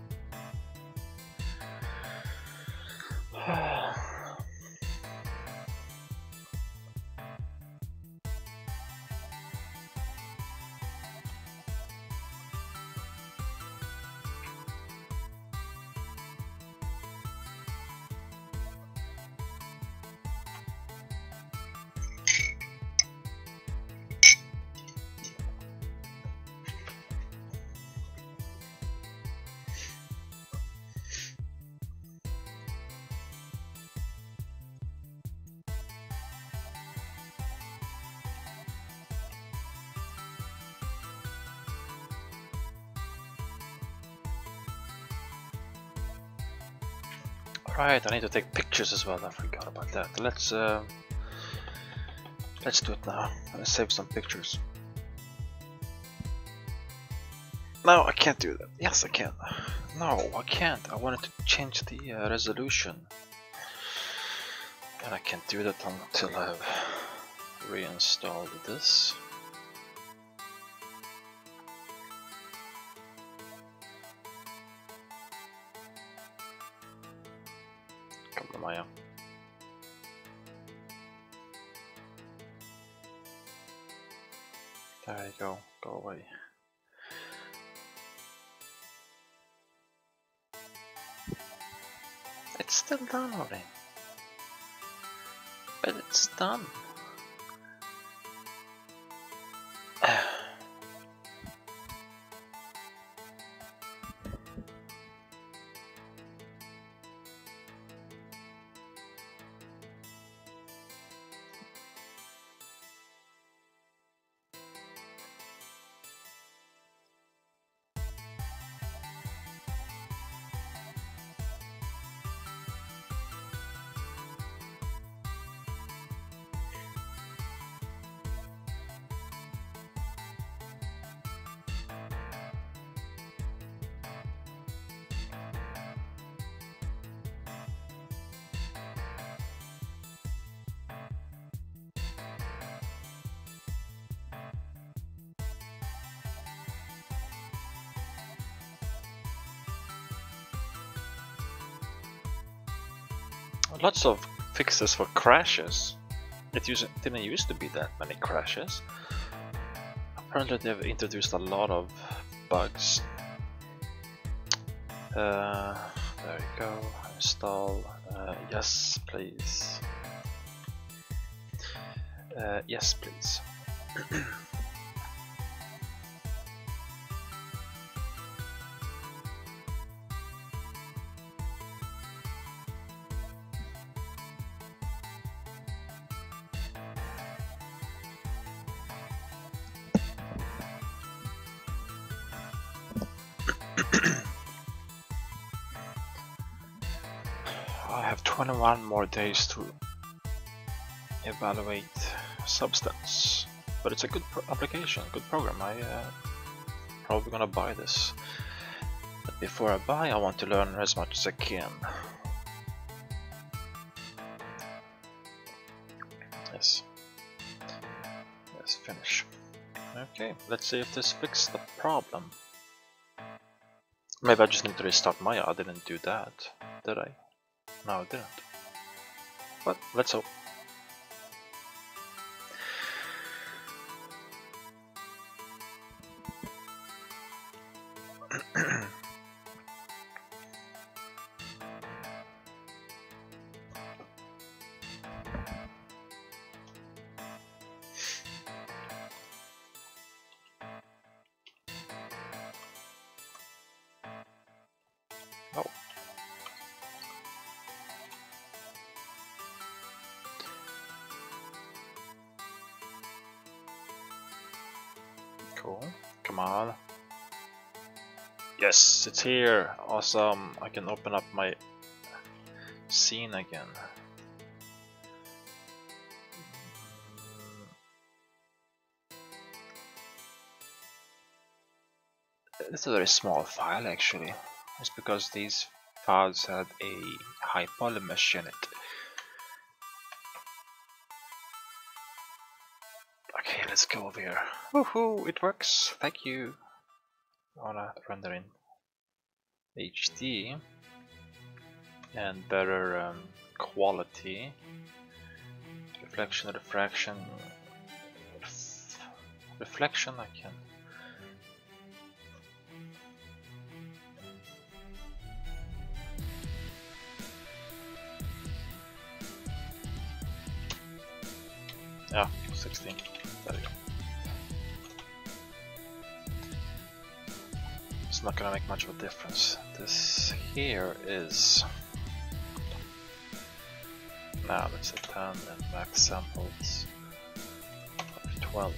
A: Right, I need to take pictures as well. I forgot about that. Let's uh, let's do it now. Let's save some pictures. No, I can't do that. Yes, I can. No, I can't. I wanted to change the uh, resolution, and I can't do that until I've reinstalled this. Come on, Maya. There you go. Go away. It's still downloading. But it's done. lots of fixes for crashes. It used, didn't used to be that many crashes. Apparently they've introduced a lot of bugs. Uh, there you go. Install. Uh, yes, please. Uh, yes, please. I have twenty-one more days to evaluate Substance, but it's a good pro application, good program. I uh, probably gonna buy this, but before I buy, I want to learn as much as I can. Yes, let's finish. Okay, let's see if this fixed the problem. Maybe I just need to restart Maya. I didn't do that, did I? No, I didn't. But let's hope. Oh. Cool. Come on. Yes, it's here. Awesome. I can open up my scene again. It's a very small file actually. It's because these files had a high poly mesh in it. Okay, let's go over here. Woohoo, it works. Thank you. I wanna render in H D and better um, quality. Reflection, refraction. Ref reflection, I can. Yeah, sixteen. There you go. It's not gonna make much of a difference. This here is. Now let's say ten and max samples of twelve.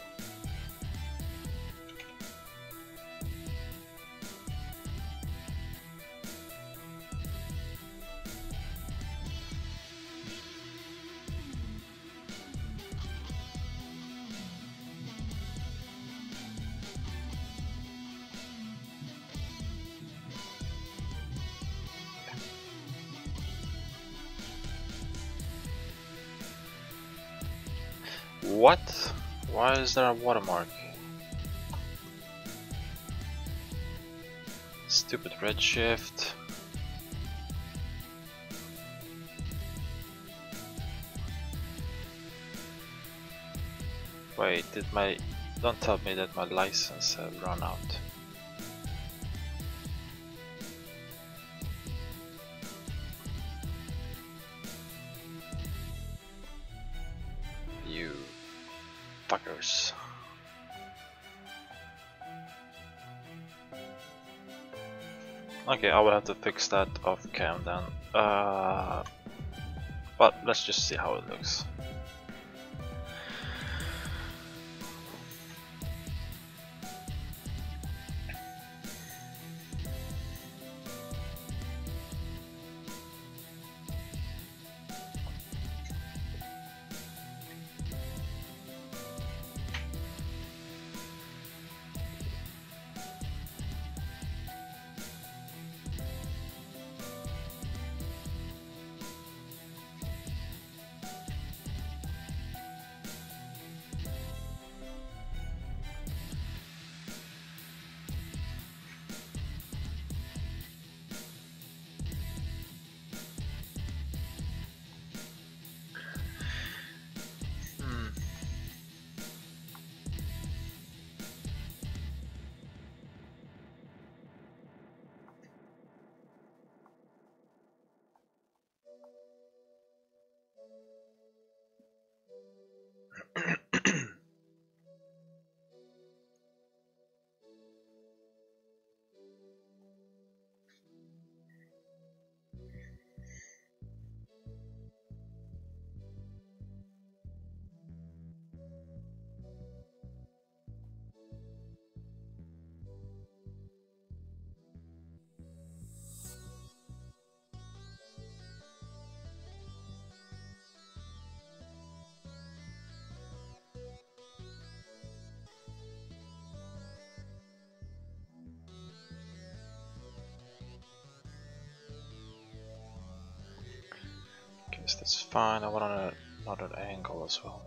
A: What? Why is there a watermark? Stupid redshift. Wait, did my... Don't tell me that my license have run out. You fuckers. Okay, I will have to fix that off cam then. Uh, but let's just see how it looks. Yes, that's fine. I want another, another angle as well.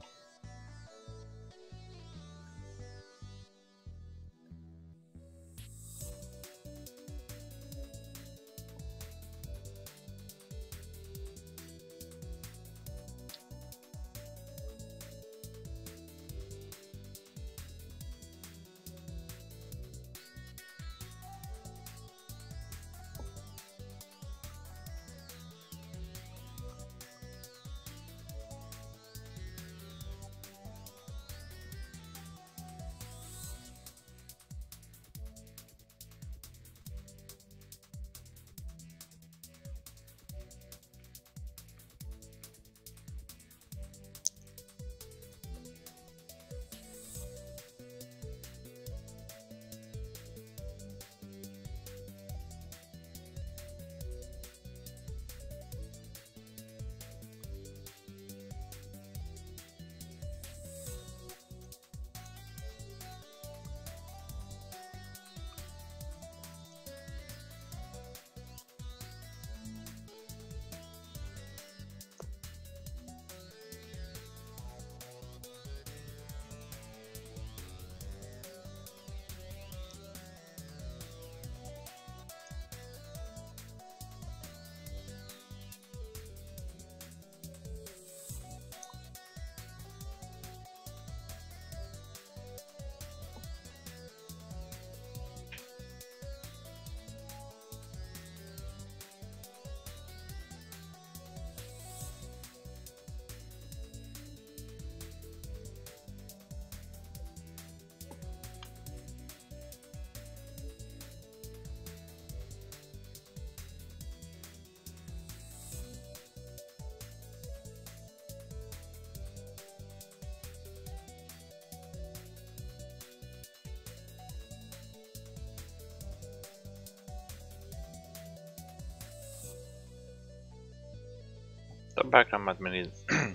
A: The background might need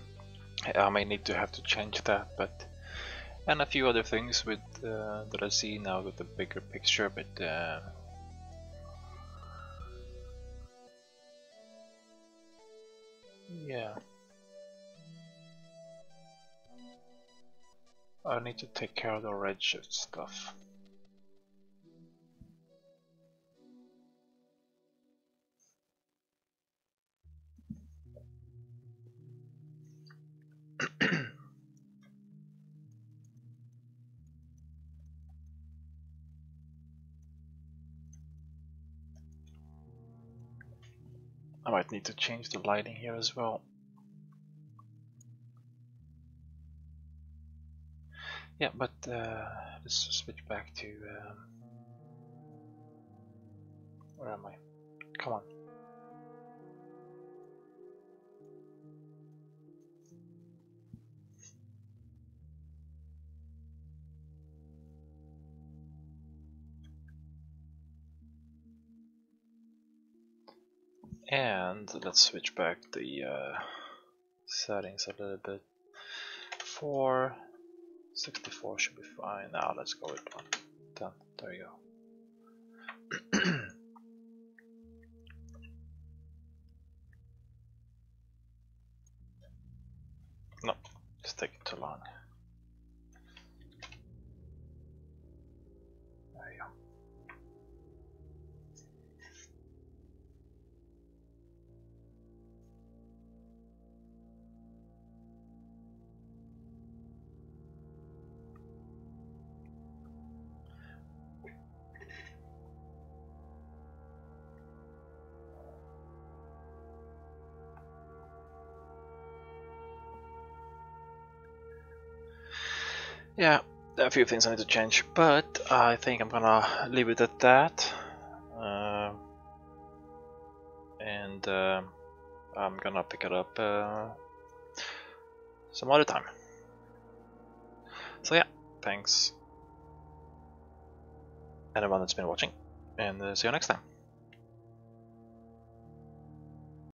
A: I may need to have to change that, but and a few other things with uh, that I see now with the bigger picture, but uh, yeah, I need to take care of the redshift stuff. I might need to change the lighting here as well. Yeah, but uh, let's switch back to um, where am I? Come on. And let's switch back the uh, settings a little bit. four sixty-four should be fine. Now let's go with one ten. There you go. No, it's taking too long. There you go. Yeah, there are a few things I need to change, but I think I'm gonna leave it at that. Uh, and uh, I'm gonna pick it up uh, some other time. So yeah, thanks anyone that's been watching, and uh, see you next time.